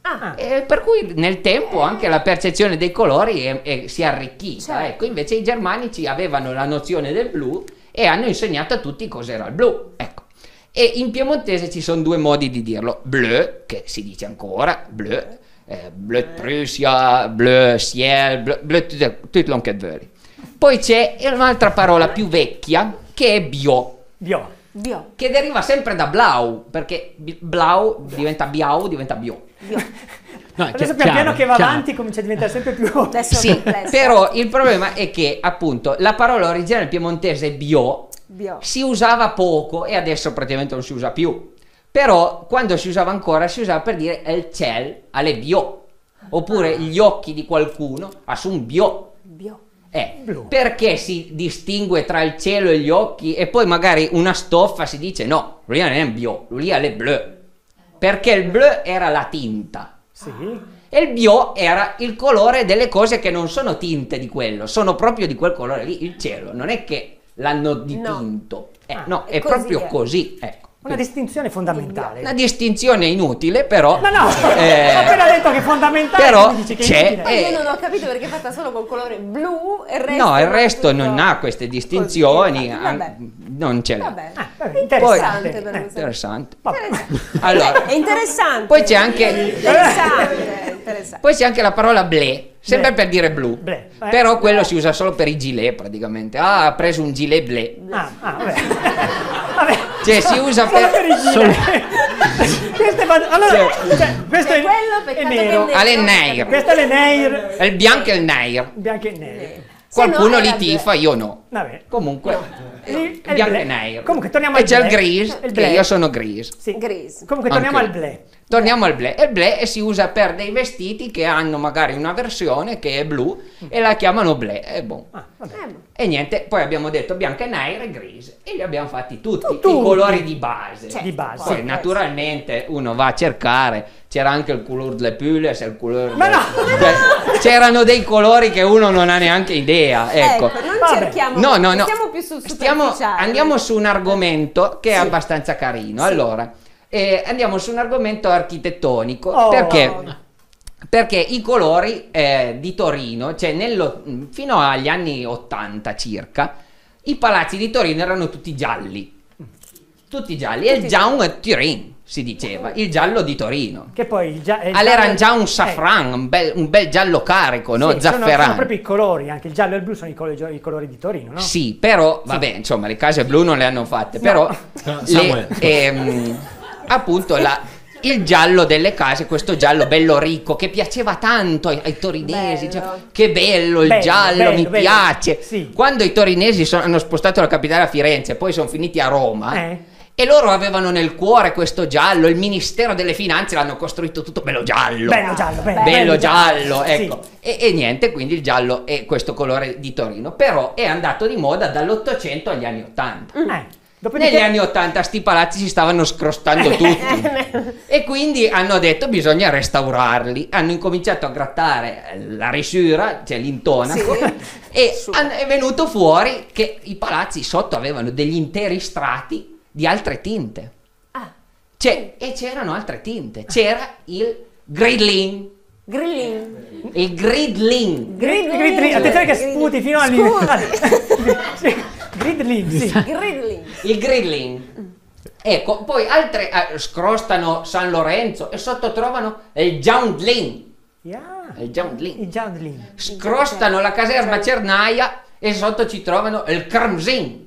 Per cui nel tempo anche la percezione dei colori si è arricchita. Certo. Ecco, invece i germanici avevano la nozione del blu e hanno insegnato a tutti cos'era il blu. Ecco. E in piemontese ci sono due modi di dirlo: bleu, che si dice ancora, bleu, bleu de Prussia, bleu ciel, bleu tutto quello che vuoi. Poi c'è un'altra parola più vecchia che è bio, Bio. che deriva sempre da blau, perché blau diventa biau, diventa bio. No, Adesso pian piano che va avanti comincia a diventare sempre più... Adesso è Sì, complesso. però il problema è che appunto la parola originale piemontese bio si usava poco e adesso praticamente non si usa più. Però quando si usava ancora si usava per dire il ciel alle bio, oppure gli occhi di qualcuno a un bio. Blu. Perché si distingue tra il cielo e gli occhi e poi magari una stoffa si dice no, lui non è un bio, lui è le bleu, perché il bleu era la tinta. Sì. E il bio era il colore delle cose che non sono tinte di quello, sono proprio di quel colore lì. Il cielo non è che l'hanno dipinto, no, è così proprio è. così, ecco. Una distinzione fondamentale. Una distinzione inutile, però No, ho appena detto che è fondamentale. però tu dici che è c'è, inutile. Ma io non ho capito perché è fatta solo con colore blu e il resto... no, il resto tutto non ha queste distinzioni, così. Vabbè. non ce l'ha. Vabbè. Vabbè, interessante. Interessante per Interessante. Vabbè. Allora, È interessante. poi c'è anche Interessante. poi c'è anche la parola blé, sempre Blé. per dire blu. Blé. Però quello si usa solo per i gilet praticamente. Ah, ha preso un gilet blé. Vabbè. Vabbè. Cioè si usa Solo per per i gilet. Questo è allora, questo è, quello, è peccato nero. che alle neir. Questo è le neir. Il bianco e il neir. Bianche e nere. Qualcuno no, li era tifa, io no. Vabbè. Comunque Lì è il bianco blé. e neir. Comunque torniamo e al c'è il blé. gris, Il che blé. io sono gris. Sì. Gris. Comunque torniamo Anche al io. blé. Torniamo al blé. Il blé si usa per dei vestiti che hanno magari una versione che è blu e la chiamano blé. E boh. Vabbè. E niente, poi abbiamo detto bianco e nero e gris e li abbiamo fatti tutti, Tutti. i colori di base. Di base. Poi naturalmente uno va a cercare, c'era anche il color delle pulles, il color Ma no! Cioè, c'erano dei colori che uno non ha neanche idea, ecco. non Vabbè. cerchiamo... No. Stiamo più sul superficiale. Andiamo su un argomento che è abbastanza carino. Allora, andiamo su un argomento architettonico Oh. perché perché i colori di Torino, cioè fino agli anni 80 circa, i palazzi di Torino erano tutti gialli, e il Jaune Turin si diceva, il giallo di Torino. Che poi All'era già un safran, un bel giallo carico, no? Sì, Zafferano. sono proprio i colori, anche il giallo e il blu sono i colori di Torino, no? Sì, però, vabbè, insomma, le case blu non le hanno fatte, però appunto il giallo delle case, questo giallo bello ricco che piaceva tanto ai torinesi, Bello. cioè, che bello il giallo, mi piace. Sì. Quando i torinesi hanno spostato la capitale a Firenze, poi sono finiti a Roma. E loro avevano nel cuore questo giallo, il Ministero delle Finanze l'hanno costruito tutto bello giallo. Bello giallo, ecco. Sì. E niente, quindi il giallo è questo colore di Torino, però è andato di moda dall'800 agli anni 80. Negli anni 80 sti palazzi si stavano scrostando tutti e quindi hanno detto bisogna restaurarli, hanno incominciato a grattare la risura, cioè l'intonaco, e è venuto fuori che i palazzi sotto avevano degli interi strati di altre tinte. E c'erano altre tinte, c'era il gridlin. Il gridlin. Attenzione che sputi fino al Gridlin, sì. Il gridlin. Ecco, poi altre scrostano San Lorenzo e sotto trovano il Giaundlin. Il Giaundlin. Scrostano la caserma Cernaia e sotto ci trovano il Carmsin.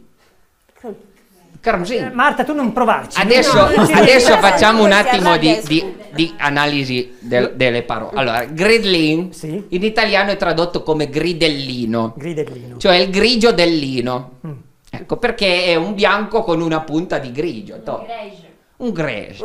Marta, tu non provarci. Adesso facciamo un attimo di analisi delle parole. Allora, gridlin in italiano è tradotto come gridellino, cioè il grigio del lino. Ecco, perché è un bianco con una punta di grigio. Un grege.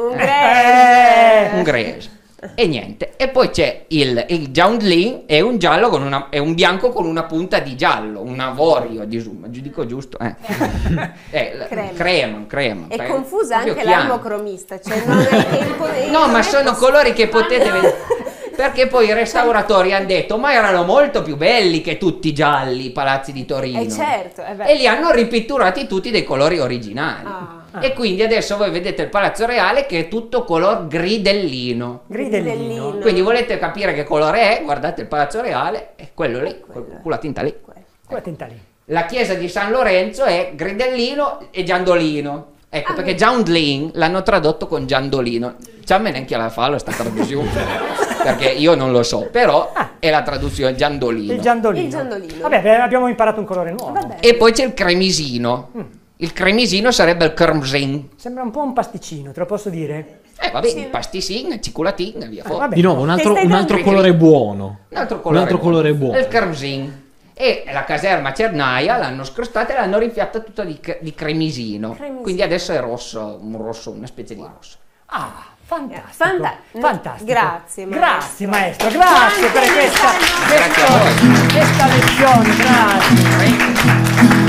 E niente. E poi c'è il Giaundlin, è un giallo è un bianco con una punta di giallo, un avorio, dico giusto? Crema. È confusa anche l'armocromista, cioè non è no, ma sono colori che potete vedere. Perché poi i restauratori hanno detto ma erano molto più belli che tutti gialli i palazzi di Torino. Certo, e li hanno ripitturati tutti dei colori originali. E quindi adesso voi vedete il Palazzo Reale che è tutto color gridellino. Quindi volete capire che colore è? Guardate il Palazzo Reale, è quello lì, quella tinta lì. La chiesa di San Lorenzo è gridellino e giandolino. Ecco, perché Giaundlin l'hanno tradotto con giandolino. C'ha neanche la farlo sta traduzione, perché io non lo so, però è la traduzione giandolino. Il giandolino. Vabbè, abbiamo imparato un colore nuovo. E poi c'è il cremisino. Il cremisino sarebbe il Kermsin. Sembra un po' un pasticcino, te lo posso dire? Vabbè, il pasticin, ciculatin, via fuori. Di nuovo, un altro colore buono. Un altro colore buono. Il Kermsin. E la caserma Cernaia l'hanno scrostata e l'hanno ripiatta tutta di cremisino. Quindi adesso è rosso, una specie di rosso. Fantastico. Grazie maestro, grazie per questa lezione, grazie.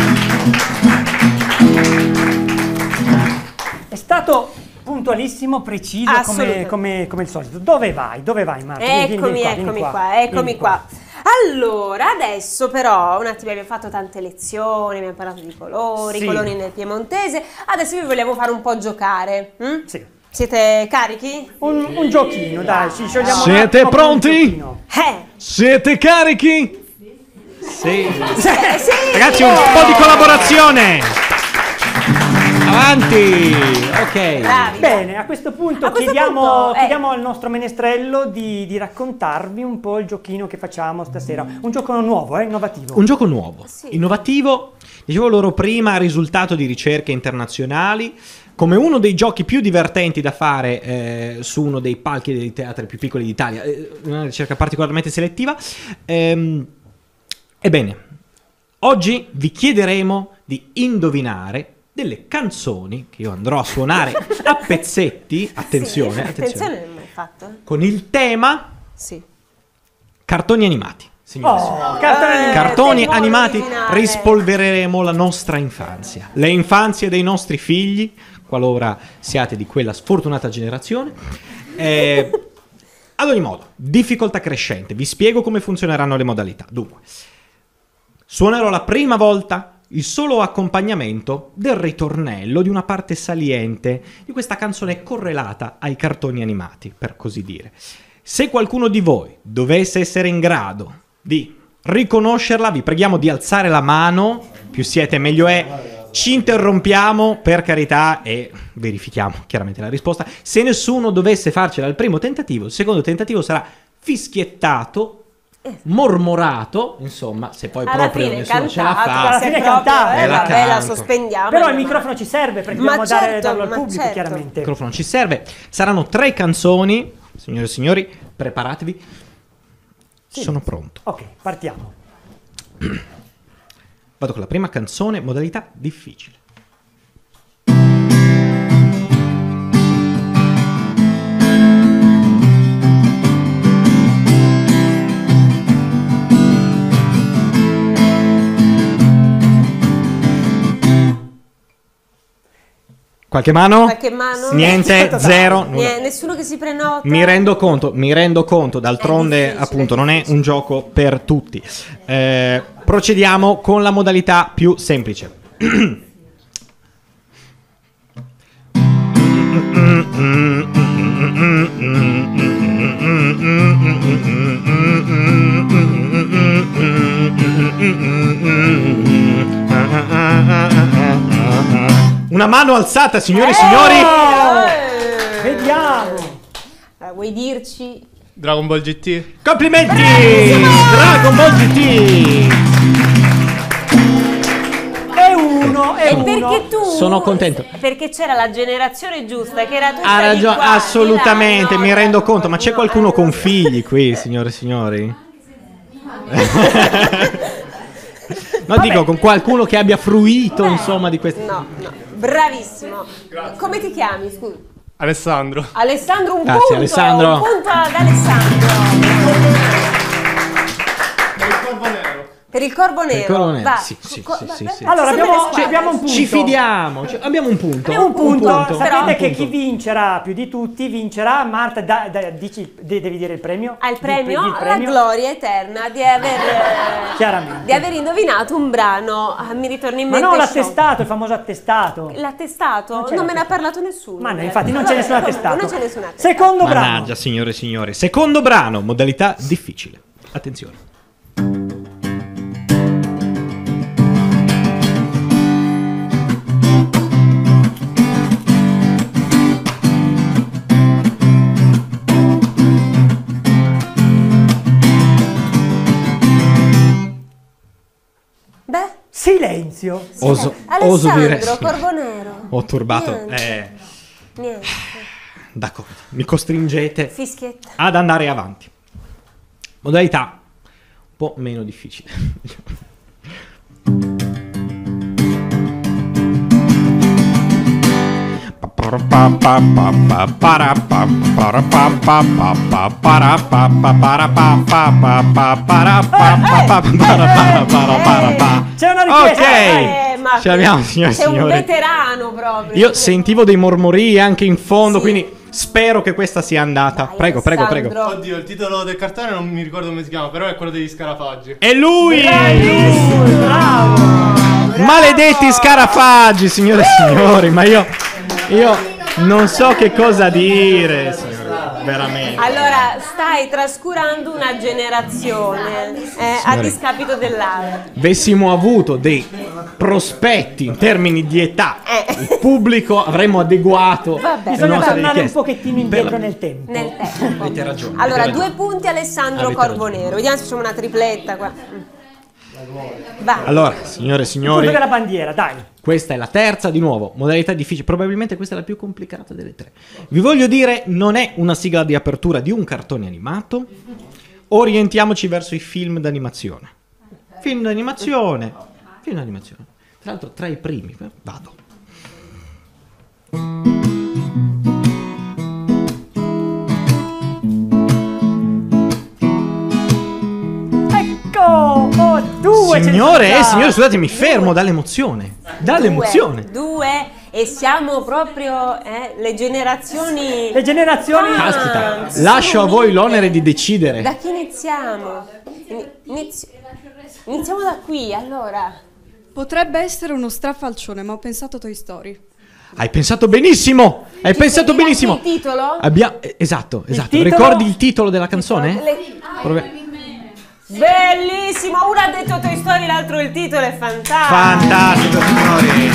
È stato puntualissimo, preciso come il solito. Dove vai Marta? Eccomi qua. Allora, adesso però, un attimo, abbiamo fatto tante lezioni, abbiamo parlato di colori nel piemontese, adesso vi vogliamo fare un po' giocare. Sì. Siete carichi? Un giochino, dai, ci sciogliamo. Siete pronti? Siete carichi? Sì. Ragazzi, un po' di collaborazione. Avanti. Ok. Bravi. Bene, a questo punto chiediamo al nostro menestrello di raccontarvi un po' il giochino che facciamo stasera. Un gioco nuovo, innovativo. Un gioco nuovo, innovativo. Dicevo loro prima, risultato di ricerche internazionali, come uno dei giochi più divertenti da fare su uno dei palchi dei teatri più piccoli d'Italia, una ricerca particolarmente selettiva. Ebbene, oggi vi chiederemo di indovinare delle canzoni che io andrò a suonare a pezzetti, attenzione, non l'ho mai fatto. con il tema cartoni animati. Cartoni animati, rispolvereremo la nostra infanzia, le infanzie dei nostri figli, qualora siate di quella sfortunata generazione. Ad ogni modo, difficoltà crescente, vi spiego come funzioneranno le modalità. Dunque, suonerò la prima volta il solo accompagnamento del ritornello di una parte saliente di questa canzone correlata ai cartoni animati, per così dire. Se qualcuno di voi dovesse essere in grado di riconoscerla, vi preghiamo di alzare la mano, più siete meglio è. Ci interrompiamo per carità e verifichiamo chiaramente la risposta. Se nessuno dovesse farcela al primo tentativo, il secondo tentativo sarà fischiettato, mormorato, insomma, se poi alla proprio fine nessuno ce la cantato, fa. alla fine cantare, la vabbè, la canto. sospendiamo. Però il microfono ci serve perché Ma dobbiamo certo, darlo al ma pubblico, certo. chiaramente. Il microfono ci serve. Saranno 3 canzoni, signore e signori, preparatevi. Sono pronto. Ok, partiamo. Vado con la prima canzone, modalità difficile. Qualche mano? Qualche mano? Niente, zero. nulla. Nessuno che si prenota. Mi rendo conto, d'altronde appunto non è un gioco per tutti. Procediamo con la modalità più semplice. Una mano alzata, signore e signori. Vediamo. Vuoi dirci? Dragon Ball GT. Complimenti! Dragon Ball GT! E uno. Perché tu Sono contento. Perché c'era la generazione giusta che era tutta Ha di ragione, qua, assolutamente, di là, no, mi rendo conto, ma c'è qualcuno con altro. figli qui, signore e signori? No, dico, con qualcuno che abbia fruito, insomma, di questo. No, bravissimo. Come ti chiami, scusa? Alessandro. Alessandro, un Grazie, punto. Alessandro. Un punto ad Alessandro. Per il corvo nero. Per il corvo nero, Va. sì. Allora, Sempre le squadre. abbiamo un punto. Ci fidiamo, abbiamo un punto. Un punto. Sapete Un che punto. chi vincerà più di tutti vincerà. Marta, devi dire il premio? Al premio, Di la premio? gloria eterna di Chiaramente. di aver indovinato un brano. Mi ritorna in Ma mente no, Show. l'attestato, il famoso attestato. L'attestato? c'è Non me ne ha l'attestato. parlato nessuno. Ma no, infatti non c'è nessun attestato. Non c'è nessun attestato. Secondo brano. Mannaggia, signore e signori. Secondo brano, modalità difficile. Attenzione. Beh, Silenzio. Oso Alessandro, dire. corvo nero. Ho turbato. Niente. Niente. D'accordo. Mi costringete Fischietta. ad andare avanti. Modalità un po' meno difficile. C'è una richiesta. Ok, ma ce l'abbiamo, signore e sei un signori. veterano proprio. Io sentivo dei mormorii anche in fondo, Sì. quindi spero che questa sia andata. Dai, Prego, prego, prego. Alessandro. Oddio, il titolo del cartone non mi ricordo come si chiama, però è quello degli scarafaggi. E lui! Bravo. Maledetti scarafaggi, signore e signori, ma io non so che cosa dire, signori, veramente. Allora, stai trascurando una generazione a Signore. discapito dell'altra. Avessimo avuto dei prospetti in termini di età, il pubblico avremmo adeguato Vabbè. le Bisogna nostre tornare un richieste. pochettino indietro Per- nel tempo. Nel tempo. Avete ragione. Allora, avete 2 ragione. punti Alessandro Avete Corvo ragione. Nero. Vediamo se facciamo una tripletta qua. Va. Allora, signore e Punto signori, della bandiera, dai. questa è la terza, di nuovo, modalità difficile, probabilmente questa è la più complicata delle 3. Vi voglio dire, non è una sigla di apertura di un cartone animato, orientiamoci verso i film d'animazione. Film d'animazione. Tra l'altro tra i primi, vado. Ecco, oh, 2. Signore e signori, scusate, mi fermo dall'emozione. Dall'emozione. 2 e siamo proprio le generazioni. Le generazioni. Caspita, sì, lascio a voi mille. l'onere di decidere. Da chi iniziamo? Iniziamo da qui, allora. Potrebbe essere uno strafalcione, ma ho pensato a Toy Story. Hai pensato benissimo! Hai pensato benissimo! Il titolo? Esatto. titolo? Ricordi il titolo della canzone? Bellissimo! Uno ha detto Toy Story, l'altro il titolo, è fantastico! Fantastico, signori!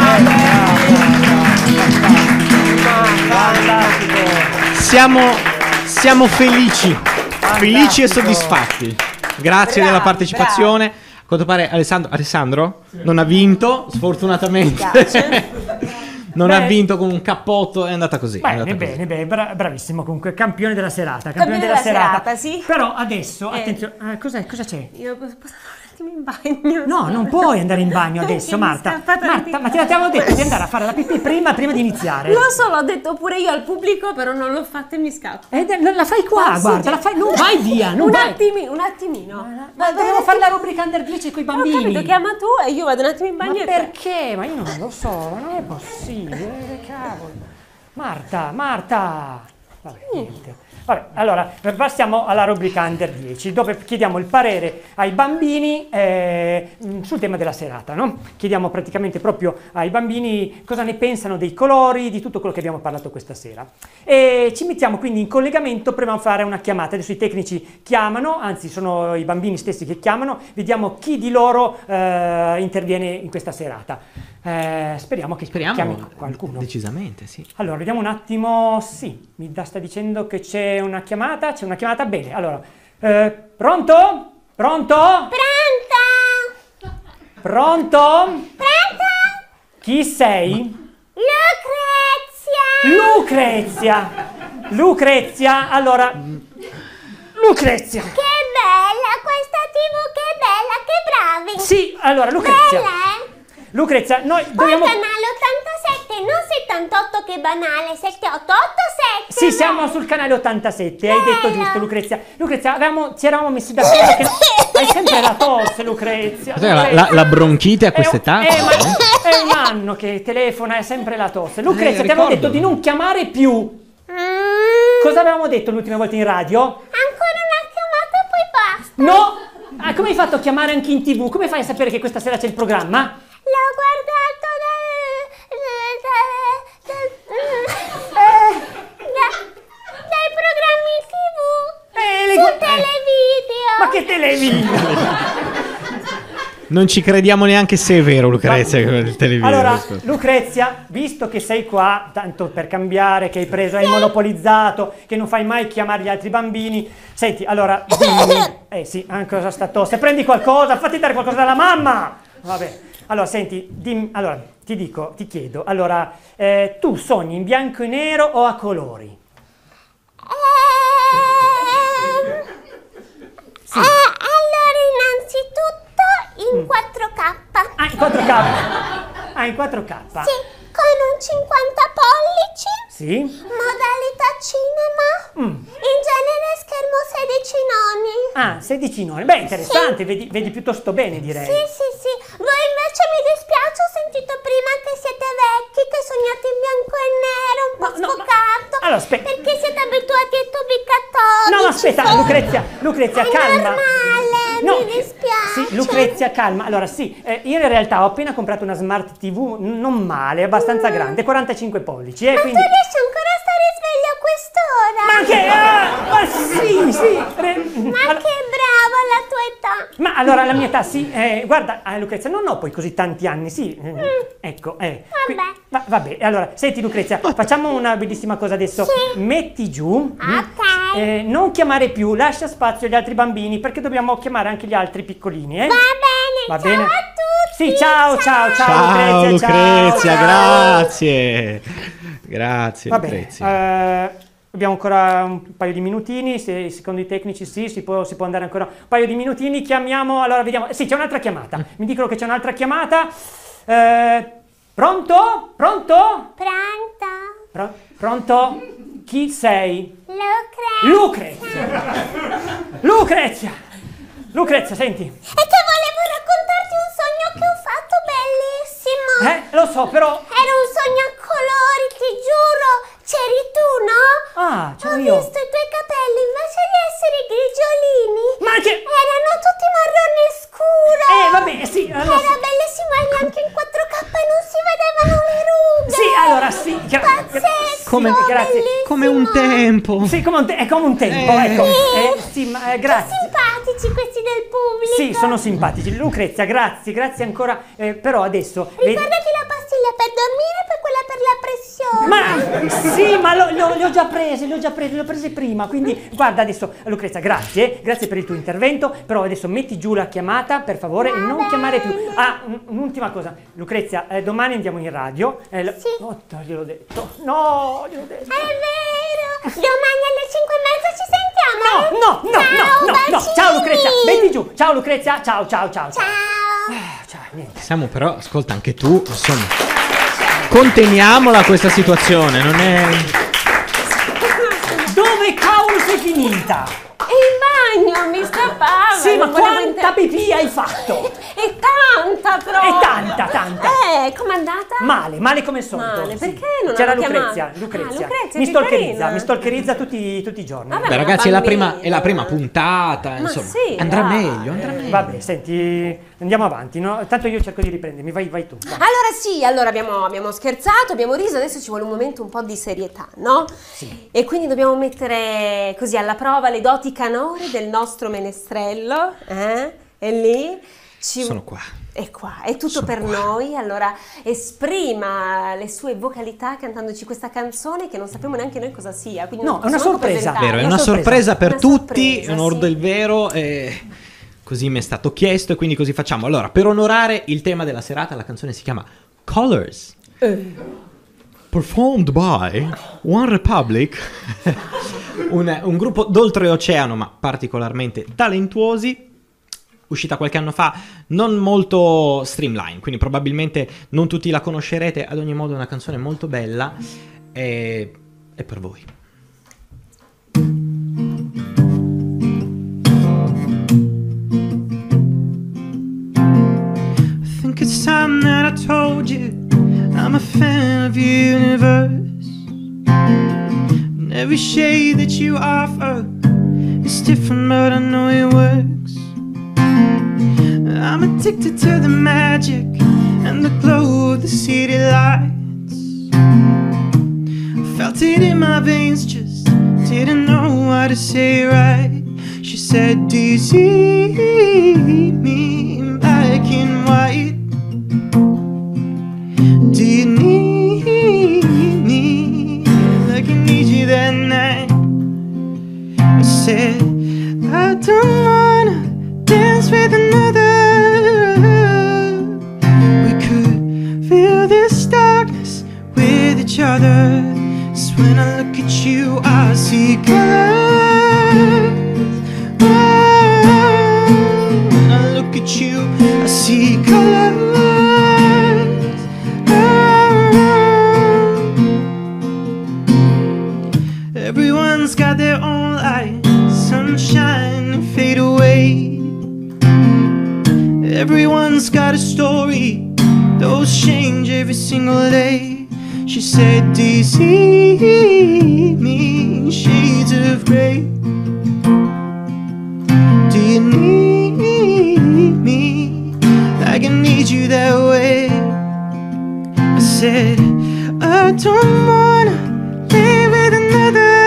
Siamo felici e soddisfatti. Grazie della partecipazione. A quanto pare Alessandro non ha vinto, sfortunatamente. Non ha vinto con un cappotto, è andata così. Bene, bravissimo comunque, campione della serata. Campione della serata, sì. Però adesso, attenzione, cosa c'è? Io posso andare in bagno? No, non puoi andare in bagno adesso, Marta. Ma ti avevo detto di andare a fare la pipì prima di iniziare. Lo so, l'ho detto pure io al pubblico, però non l'ho fatto e mi scappo. La fai qua, guarda, la fai, non vai via, non vai. Un attimino. Ma dovevo fare la rubrica Under 10 con i bambini. Ho capito, chiama tu e io vado un attimo in bagno. Ma perché? Ma io non lo so, non è possibile, cavolo. Marta. Vabbè, niente. Vabbè, allora passiamo alla rubrica Under 10, dove chiediamo il parere ai bambini sul tema della serata, no? Chiediamo praticamente proprio ai bambini cosa ne pensano dei colori, di tutto quello che abbiamo parlato questa sera. E ci mettiamo quindi in collegamento prima di fare una chiamata. Adesso i tecnici chiamano, anzi sono i bambini stessi che chiamano, vediamo chi di loro interviene in questa serata. Speriamo che chiami qualcuno. Decisamente, sì. Allora, vediamo un attimo. Sì, mi sta dicendo che c'è una chiamata. Bene, allora. Pronto? Pronto? Chi sei? Lucrezia, allora. Lucrezia! Che bella questa TV, che bella, che bravi! Sì, allora, Lucrezia. Lucrezia, noi dobbiamo... Poi canale 87, non 78, che banale, 7887! Sì, siamo sul canale 87, hai detto giusto, Lucrezia. Lucrezia, ci eravamo messi d'accordo che... Hai sempre la tosse, Lucrezia. La bronchite a quest'età? È un anno che telefona, è sempre la tosse. Lucrezia, ti avevo detto di non chiamare più. Cosa avevamo detto l'ultima volta in radio? Ancora una chiamata e poi basta. No! Come hai fatto a chiamare anche in TV? Come fai a sapere che questa sera c'è il programma? L'ho guardato dai programmi TV. Su televideo. Ma che televideo? Non ci crediamo neanche se è vero, Lucrezia, che il televideo. Allora, Lucrezia, visto che sei qua, tanto per cambiare, che hai preso, hai monopolizzato, che non fai mai chiamare gli altri bambini, senti, allora, dimmi, sì, anche cosa sta tosse, prendi qualcosa, fatti dare qualcosa dalla mamma! Vabbè, allora, senti, dimmi, allora, ti chiedo, allora, tu sogni in bianco e nero o a colori? Sì. Allora, innanzitutto in 4K. In 4K? In 4K? Sì, con un 50 pollici. Sì. Modalità cinema. In genere schermo 16 noni. 16 noni. Beh, interessante, sì. Vedi piuttosto bene, direi. Sì. Voi invece mi dispiace, ho sentito prima che siete vecchi, che sognate in bianco e nero, un po' sfocato. Allora, aspetta. Perché siete abituati ai tubi cattolici. No, aspetta, Lucrezia, calma. Mi dispiace. Sì, Lucrezia, calma. Allora, sì, io in realtà ho appena comprato una Smart TV non male, abbastanza grande, 45 pollici. Ma quindi... tu riesci ancora a stare sveglio a quest'ora? Ma sì. Ma che bravo alla tua età. Ma allora, la mia età, sì. Guarda, Lucrezia, non ho poi così tanti anni, sì. Ecco, vabbè, allora, senti Lucrezia, facciamo una bellissima cosa adesso. Sì. Metti giù. Ok. Non chiamare più, lascia spazio agli altri bambini, perché dobbiamo chiamare anche gli altri piccolini, Va bene, ciao a tutti. Sì, ciao Lucrezia, grazie. Grazie, Va Lucrezia. bene, abbiamo ancora un paio di minutini, se secondo i tecnici sì, si può andare ancora un paio di minutini, chiamiamo, allora vediamo, sì, c'è un'altra chiamata, mi dicono che c'è un'altra chiamata, pronto? Pronto? Chi sei? Lucrezia, senti. E che volevo raccontarti un sogno che ho fatto bellissimo. Lo so, però... Era un sogno a colori, ti giuro. C'eri tu, no? C'ero io. Ho visto i tuoi capelli, invece di essere grigiolini, ma che... erano tutti marrone scuro. Vabbè, sì. Era bellissimo, eri anche in 4K e non si vedevano le rughe. Sì, Grazie. come un tempo. Sì, è come un tempo, ecco. Sì, ma, grazie. Simpatici questi del pubblico. Sì, sono simpatici. Lucrezia, grazie ancora. Però adesso... Ricordati la pastiglia per dormire e poi quella per la pressione. Ma sì, ma le ho già prese, le ho prese prima. Quindi, guarda adesso, Lucrezia, grazie per il tuo intervento. Però adesso metti giù la chiamata, per favore, e non chiamare più. Ah, un'ultima cosa. Lucrezia, domani andiamo in radio. Sì. Oh, gliel'ho detto. No, gliel'ho detto. È vero. Domani alle 5:30 ci sentiamo. No. Ciao Lucrezia, metti giù. Ciao Lucrezia, ciao. Ciao. Ciao, niente. Samu, però, ascolta, anche tu, insomma, conteniamola questa situazione, non è... Dove cavolo sei finita? In bagno, mi scappava. Sì, ma non volevo quanta pipì hai fatto? E tanta però. E tanta. Com'è andata? Male come al solito. Male, sì. perché non C'era hanno Lucrezia. Lucrezia, Mi stalkerizza tutti i giorni. Vabbè, Beh, ragazzi, è la bambino. prima puntata, Ma insomma, sì, andrà dai. meglio. Vabbè, senti, andiamo avanti, no? Tanto io cerco di riprendermi, vai tu. Vai. Allora abbiamo scherzato, abbiamo riso, adesso ci vuole un momento un po' di serietà, no? Sì. E quindi dobbiamo mettere così alla prova le doti canore del nostro menestrello, E lì Sono qua. È qua, è tutto per noi. Allora esprima le sue vocalità cantandoci questa canzone che non sappiamo neanche noi cosa sia. Quindi No, non è una possiamo manco sorpresa. presentare. Vero, è una sorpresa per Una tutti, sorpresa, onor sì. del vero, e così mi è stato chiesto e quindi così facciamo. Allora, per onorare il tema della serata, la canzone si chiama Colors. Performed by One Republic, un gruppo d'oltreoceano ma particolarmente talentuosi, uscita qualche anno fa, non molto streamline, quindi probabilmente non tutti la conoscerete, ad ogni modo è una canzone molto bella e è per voi. I think it's time that I told you I'm a fan of your universe. And every shade that you offer is different, but I know it works. I'm addicted to the magic and the glow of the city lights. Felt it in my veins, just didn't know how to say it right. She said, do you see me in black and white? Do you need me like I need you that night? I said, I don't wanna dance with another. We could feel this darkness with each other. So when I look at you, I see colors. When I look at you, I see colors. Everyone's got their own light, sunshine and fade away. Everyone's got a story, those change every single day. She said, do you see me in shades of grey? Do you need me like I need you that way? I said, I don't wanna live with another.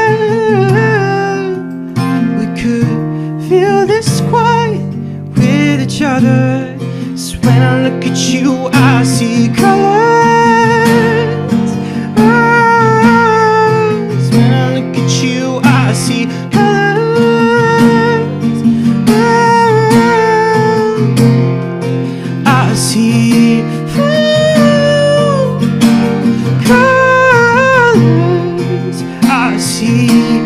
We could feel this quiet with each other. So when I look at you, I see colors. When I look at you, I see colors. I see colors. I see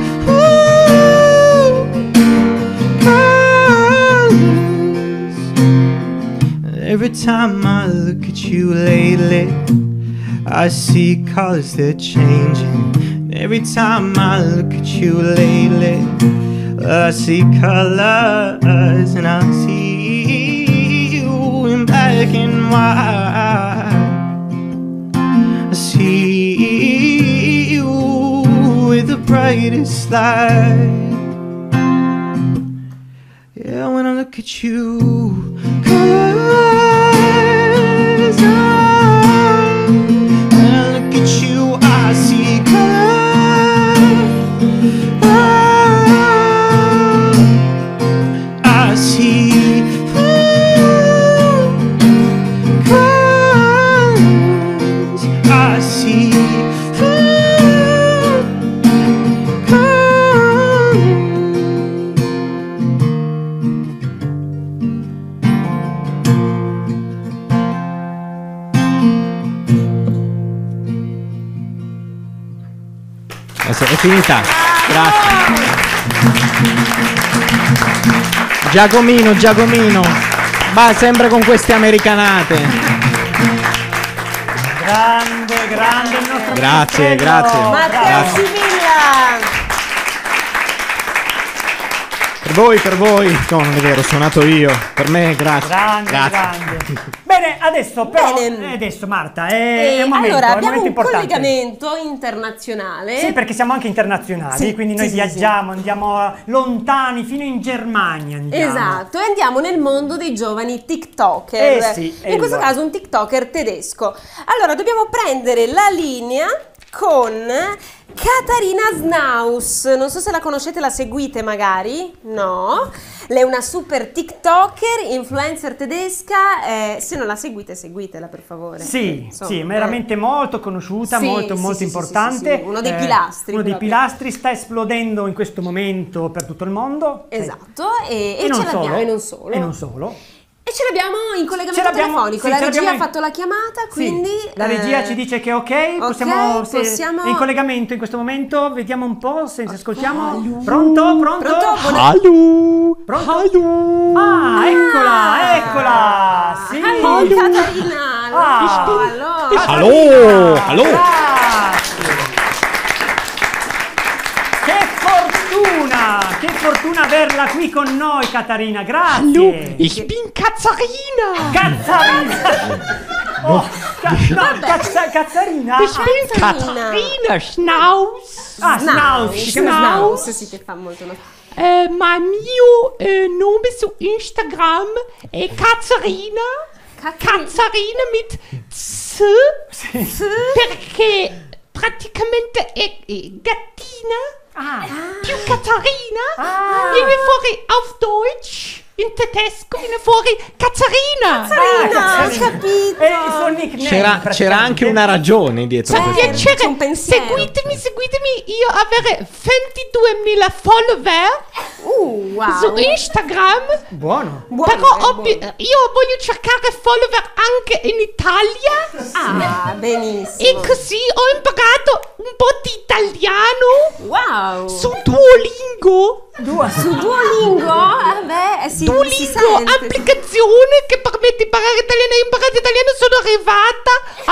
colors. Every time I look at you lately, I see colors that changing. Every time I look at you lately, I see colors, and I see you in black and white. I see you with the brightest light. Yeah, when I look at you, colors. When I look at you, I see colors. Finita. Grazie. Giacomino. Va sempre con queste americanate. Grande il nostro Grazie. Matteo Sivilla. Per voi. No, non è vero, ho suonato io. Per me, grazie. Grande. Bene, adesso però, adesso Marta, è un momento, allora, è un abbiamo momento un importante. collegamento internazionale. Sì, perché siamo anche internazionali, Sì, quindi noi sì, viaggiamo, andiamo lontani, fino in Germania andiamo. Esatto, e andiamo nel mondo dei giovani TikToker. Sì, in questo caso un TikToker tedesco. Allora, dobbiamo prendere la linea con Katharina Snaus. Non so se la conoscete, la seguite magari? No? Lei è una super TikToker, influencer tedesca. Se non la seguite, seguitela per favore. Sì, Insomma, sì, veramente molto conosciuta, Sì, molto sì, sì, importante. sì. Uno dei pilastri Uno dei proprio. pilastri, sta esplodendo in questo momento per tutto il mondo. Esatto, e non ce l'abbiamo, solo, e non solo. E non solo. E ce l'abbiamo in collegamento Ce l'abbiamo, telefonico. sì, La ce regia l'abbiamo ha fatto la chiamata, quindi... Sì, la regia ci dice che è ok, possiamo, se possiamo- è in collegamento in questo momento, vediamo un po' se ascoltiamo. Pronto? Pronto? Pronto? Ah, eccola! Sì! Caterina! Allo! Grazie! Che fortuna averla qui con noi, Caterina, grazie! Ich bin Katharina. Oh, Cazzarina? Ich bin Katharina Schnauz. Ah, Snaus, si chiama Snaus, sì, che fa molto... Ma mio nome su Instagram è Katharina. Katharina mit Z. Perché praticamente è gattina. Più Katharina viene fuori auf Deutsch, in tedesco viene fuori Katharina. Ho capito! È il suo nickname. C'era anche una ragione dietro Fa questo. piacere, un pensiero. seguitemi, io avere 22.000 follower Wow! su Instagram. Buono. Però io voglio cercare follower anche in Italia Ah, benissimo! e così ho imparato un po' di italiano Wow! su Duolingo. Su Duolingo? Si Duolingo, sente. applicazione che permette di imparare italiano. Io ho imparato italiano, sono arrivata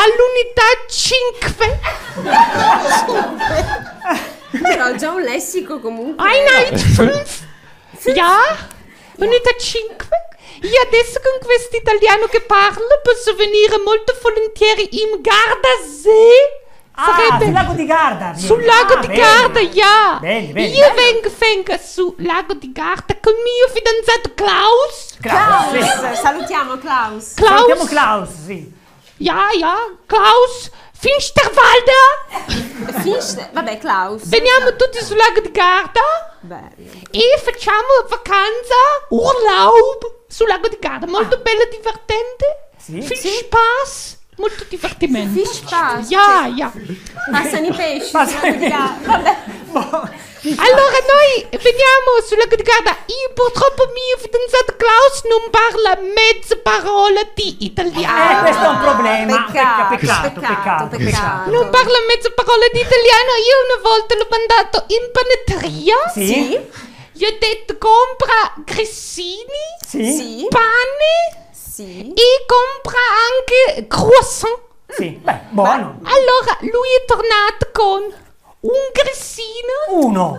all'unità 5. Però ho già un lessico comunque. Einheit 5. Ja, unità 5. Io adesso con questo italiano che parlo posso venire molto volentieri in Gardasee. Sul lago di Garda. Sul lago di Garda, ja. Bene. Io vengo sul lago di Garda con mio fidanzato Klaus. Klaus! Salutiamo Klaus! Salutiamo Klaus, sì. Ja, Klaus Finsterwalder. Vabbè, Klaus. Veniamo tutti sul lago di Garda Bello. e facciamo vacanza, urlaub sul lago di Garda. Molto bello, divertente. Sì. Viel Spaß. Molto divertimento. Fish pass. Ja. Passano i pesci. Passano i pesci. Vabbè. Allora noi veniamo sul lago di Garda. Io purtroppo mio fidanzato Klaus non parla mezza parola di italiano. Questo è un problema. Peccato. Non parla mezza parola di italiano. Io una volta l'ho mandato in panetteria. Sì. Gli ho detto compra grissini, Sì. pane Sì. e compra anche croissant. Sì. Beh, buono. Allora lui è tornato con un grissino, 1,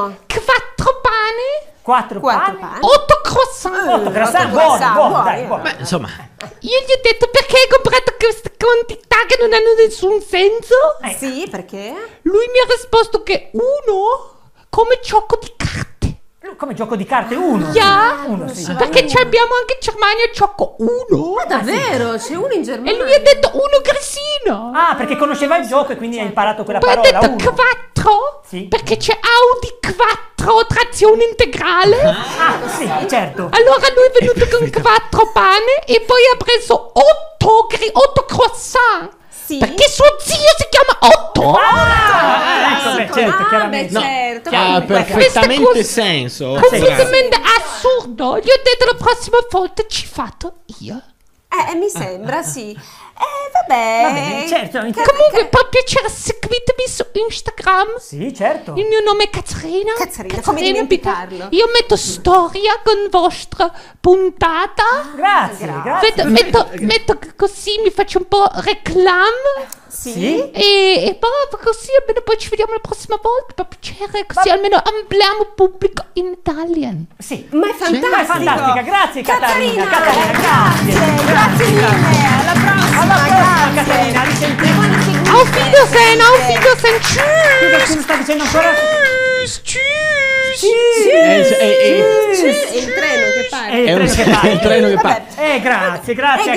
4 pane, 4 Quattro pane, pane. 8 croissant. 8 croissant, buono, dai, buono. Beh, insomma, Io gli ho detto perché hai comprato queste quantità che non hanno nessun senso. Sì, perché? Lui mi ha risposto che uno come gioco di carte. Come gioco di carte 1. Ja, 1, sì. perché ci abbiamo anche in Germania gioco 1. Davvero? C'è uno in Germania? E lui ha detto uno grissino. Ah, perché conosceva il gioco e quindi ha imparato quella Poi ha parola detto 1. 4 Sì. perché c'è Audi 4 trazione integrale. Ah, sì, certo. Allora lui è venuto con 4 pane e poi ha preso 8 croissant. Sì. Perché suo zio si chiama Otto. Ecco, beh, certo, chiaramente. certo. ha Comunque, perfettamente queste cose- senso. Completamente assurdo. Gli ho detto la prossima volta ci fatto io. Mi sembra, sì. Vabbè. Va bene, certo. Comunque, per piacere, seguitemi su Instagram. Sì, certo. Il mio nome è Caterina. Caterina, come dimenticarlo? Io metto storia con vostra puntata. Grazie. Metto così, mi faccio un po' reclame. Sì. E poi così almeno poi ci vediamo la prossima volta, per piacere, così almeno abbiamo pubblico in Italian. Sì. Ma è fantastico. Ma è fantastica, grazie Caterina. Grazie mille. Alla prossima. Caterina, risentiamo. Auf Wiedersehen, tschüss. Cosa sta dicendo ancora? È il treno che parte. È il treno che parte. Grazie Caterina,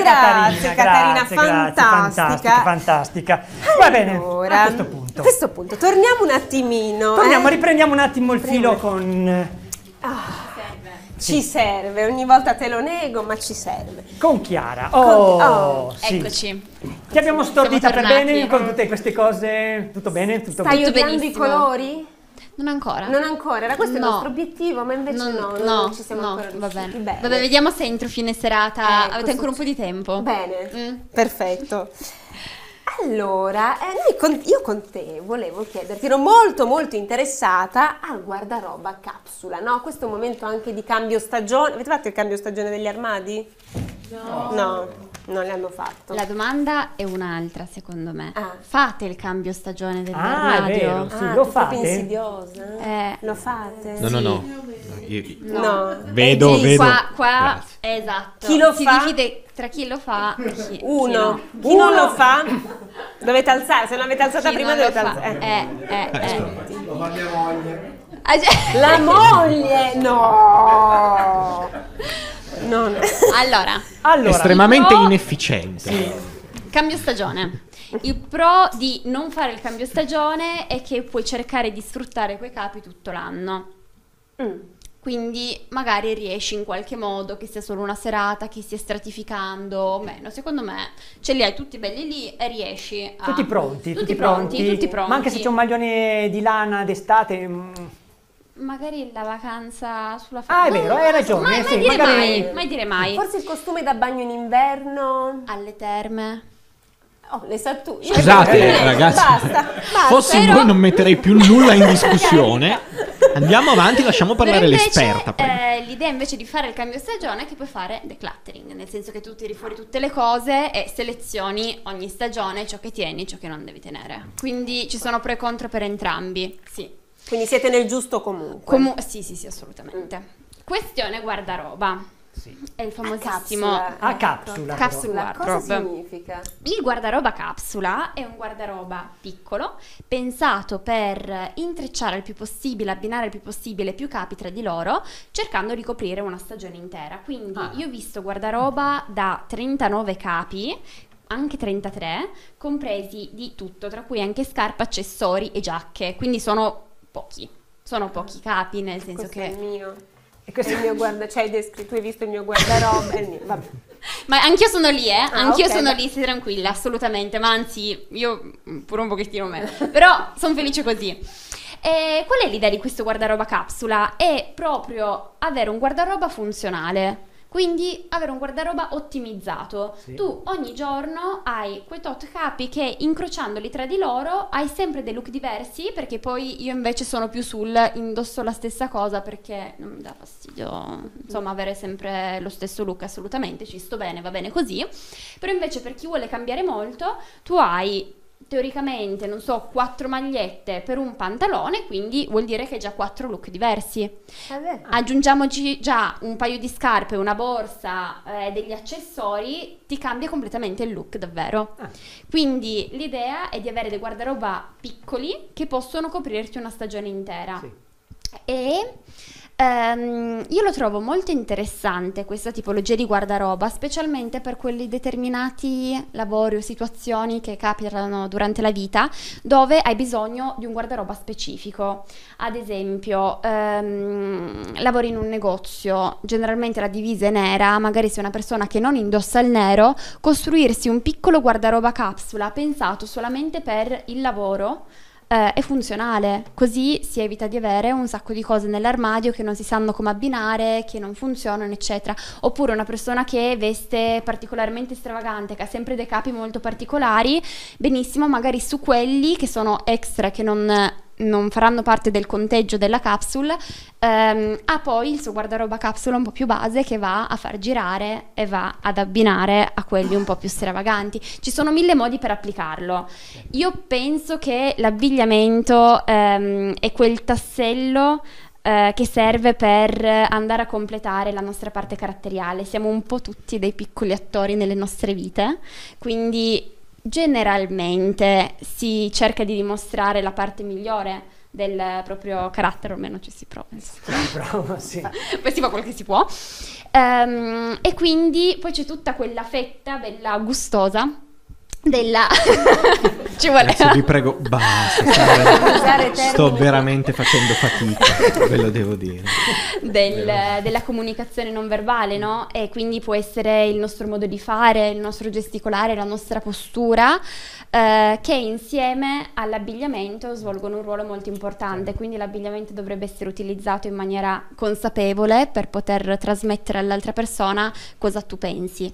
fantastica. Va bene, Allora, a questo punto. Torniamo un attimino. Riprendiamo un attimo il filo con... Ci serve, ogni volta te lo nego, ma ci serve. Con Chiara. Sì. Eccoci. Ti abbiamo stordita per tornati. bene con tutte queste cose? Tutto bene? Tutto Stai bene? odiando i benissimo. colori? Non ancora. Non ancora, era questo il No. nostro obiettivo, ma invece non ci siamo ancora va riusciti. bene. Vabbè, vediamo se entro fine serata avete questo ancora un po' di tempo. Bene, perfetto. Allora, io con te volevo chiederti, ero molto molto interessata al guardaroba capsula, no? Questo momento anche di cambio stagione. Avete fatto il cambio stagione degli armadi? No, non l'hanno fatto. La domanda è un'altra, secondo me. Ah. Fate il cambio stagione È dell'armadio? vero, sì, lo Proprio fate? insidiosa? Lo fate? No. No. Vedo. Qua, Grazie. esatto. Chi lo si fa? divide tra chi lo fa e chi Uno. no. Chi non lo fa? Dovete alzare, se non avete alzata Chi prima non lo dovete fa. alzare. Ah, cioè- La moglie? No. Allora, Estremamente pro- inefficiente. cambio stagione. Il pro di non fare il cambio stagione è che puoi cercare di sfruttare quei capi tutto l'anno. Quindi magari riesci in qualche modo, che sia solo una serata, che stia stratificando o meno. Secondo me ce li hai tutti belli lì e riesci a... Tutti pronti. Tutti pronti. Ma anche se c'è un maglione di lana d'estate... Magari la vacanza sulla è vero, hai ragione. Mai, sì, mai dire magari... mai, mai dire mai. Forse il costume da bagno in inverno? Alle terme. Oh, le sa tu. Scusate, ragazzi. Basta. Fossi Però- voi non metterei più nulla in discussione. Andiamo avanti, lasciamo parlare Però invece, l'esperta. prego. l'idea invece di fare il cambio stagione è che puoi fare decluttering, nel senso che tu tiri fuori tutte le cose e selezioni ogni stagione ciò che tieni, ciò che non devi tenere. Quindi ci sono pro e contro per entrambi. Sì. Quindi siete nel giusto comunque. Sì, assolutamente. Questione guardaroba. È il famosissimo A capsula. capsula Cosa wardrobe. significa? Il guardaroba capsula è un guardaroba piccolo, pensato per intrecciare il più possibile, abbinare il più possibile più capi tra di loro, cercando di coprire una stagione intera. Quindi io ho visto guardaroba da 39 capi, anche 33, compresi di tutto, tra cui anche scarpe, accessori e giacche. Quindi sono pochi capi, nel senso Questo che... è il mio. È il mio tu hai visto il mio guardaroba? È il mio. Vabbè. Ma anch'io sono lì, anch'io ok, sono beh. lì, stai tranquilla, assolutamente, ma anzi, io pure un pochettino meno, però sono felice così. E qual è l'idea di questo guardaroba capsula? È proprio avere un guardaroba funzionale, quindi avere un guardaroba ottimizzato. Tu ogni giorno hai quei tot capi che, incrociandoli tra di loro, hai sempre dei look diversi, perché poi io invece sono più sul indosso la stessa cosa perché non mi dà fastidio, insomma, avere sempre lo stesso look. Assolutamente, ci sto bene, va bene così. Però invece per chi vuole cambiare molto, tu hai teoricamente, non so, 4 magliette per un pantalone, quindi vuol dire che hai già 4 look diversi. Aggiungiamoci già un paio di scarpe, una borsa, degli accessori, ti cambia completamente il look, davvero. Quindi l'idea è di avere dei guardaroba piccoli che possono coprirti una stagione intera. E io lo trovo molto interessante questa tipologia di guardaroba, specialmente per quelli determinati lavori o situazioni che capitano durante la vita dove hai bisogno di un guardaroba specifico. Ad esempio, lavori in un negozio, generalmente la divisa è nera, magari sei una persona che non indossa il nero, costruirsi un piccolo guardaroba capsula pensato solamente per il lavoro è funzionale, così si evita di avere un sacco di cose nell'armadio che non si sanno come abbinare, che non funzionano, eccetera. Oppure una persona che veste particolarmente stravagante, che ha sempre dei capi molto particolari, benissimo, magari su quelli che sono extra, che non faranno parte del conteggio della capsule, ha poi il suo guardaroba capsula un po' più base che va a far girare e va ad abbinare a quelli un po' più stravaganti. Ci sono 1000 modi per applicarlo. Io penso che l'abbigliamento è quel tassello che serve per andare a completare la nostra parte caratteriale. Siamo un po' tutti dei piccoli attori nelle nostre vite, quindi generalmente si cerca di dimostrare la parte migliore del proprio carattere, o almeno ci si prova. Sì. Poi si fa quel che si può. E quindi poi c'è tutta quella fetta bella gustosa della ci vuole. Grazie, vi prego, basta. Sto veramente facendo fatica, ve lo devo dire. Della comunicazione non verbale, no? E quindi può essere il nostro modo di fare, il nostro gesticolare, la nostra postura, che insieme all'abbigliamento svolgono un ruolo molto importante. Quindi l'abbigliamento dovrebbe essere utilizzato in maniera consapevole per poter trasmettere all'altra persona cosa tu pensi.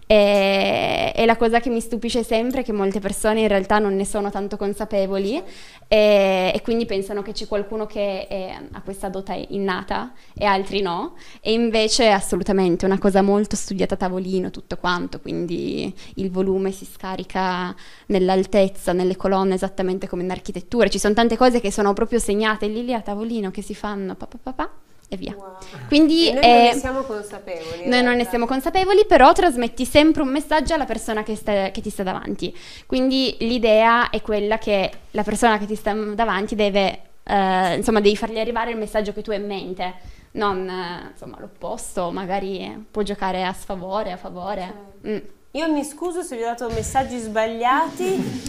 E la cosa che mi stupisce sempre è che molte persone in realtà non ne sono tanto consapevoli e quindi pensano che c'è qualcuno che ha questa dote innata e altri no, e invece è assolutamente una cosa molto studiata a tavolino tutto quanto, quindi il volume si scarica nell'altezza, nelle colonne, esattamente come in architettura. Ci sono tante cose che sono proprio segnate lì a tavolino, che si fanno e via. Wow. Quindi e noi non ne siamo consapevoli. Noi non ne siamo consapevoli, però trasmetti sempre un messaggio alla persona che ti sta davanti. Quindi l'idea è quella che la persona che ti sta davanti deve, devi fargli arrivare il messaggio che tu hai in mente, non l'opposto, magari può giocare a sfavore, a favore. Io mi scuso se vi ho dato messaggi sbagliati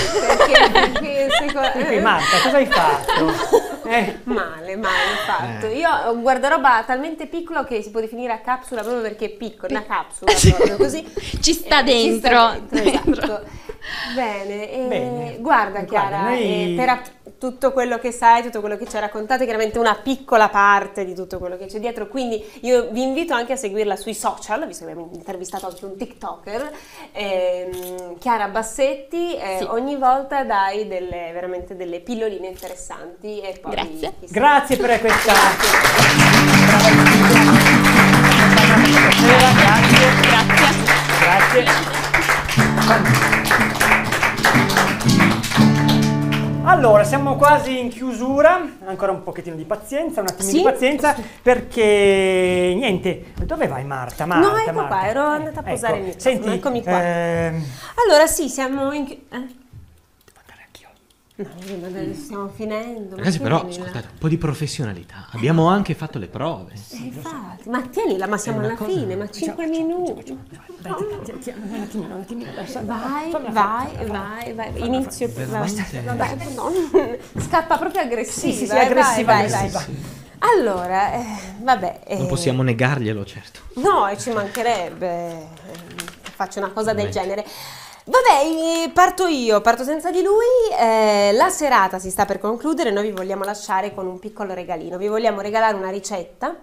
perché Marta, cosa hai fatto? Male fatto. Io ho un guardaroba talmente piccolo che si può definire a capsula proprio perché è piccolo, una capsula proprio così. Ci sta dentro. Esatto. Bene. Guarda Chiara, per tutto quello che sai, tutto quello che ci hai raccontato, è chiaramente una piccola parte di tutto quello che c'è dietro, quindi io vi invito anche a seguirla sui social, visto che abbiamo intervistato anche un TikToker, Chiara Bassetti, sì. Ogni volta dai veramente delle pilloline interessanti e poi grazie. Grazie per questa grazie. Allora, siamo quasi in chiusura, ancora un pochettino di pazienza, un attimino di pazienza, perché niente, dove vai Marta? No, ecco Marta. Qua, ero andata a posare il microfono, senti, eccomi qua. Allora sì, siamo in Devo andare anch'io. No, stiamo finendo. Ragazzi, però, scusate, un po' di professionalità. Abbiamo anche fatto le prove. Infatti, ma tienila, ma siamo alla fine, ma 5 minuti. Un attimino. Vai. Inizio. Scappa proprio aggressiva. Sì, aggressiva. Allora, vabbè. Non possiamo negarglielo, certo. No, ci mancherebbe. Faccio una cosa del genere. Vabbè, parto senza di lui. La serata si sta per concludere, noi vi vogliamo lasciare con un piccolo regalino. Vi vogliamo regalare una ricetta.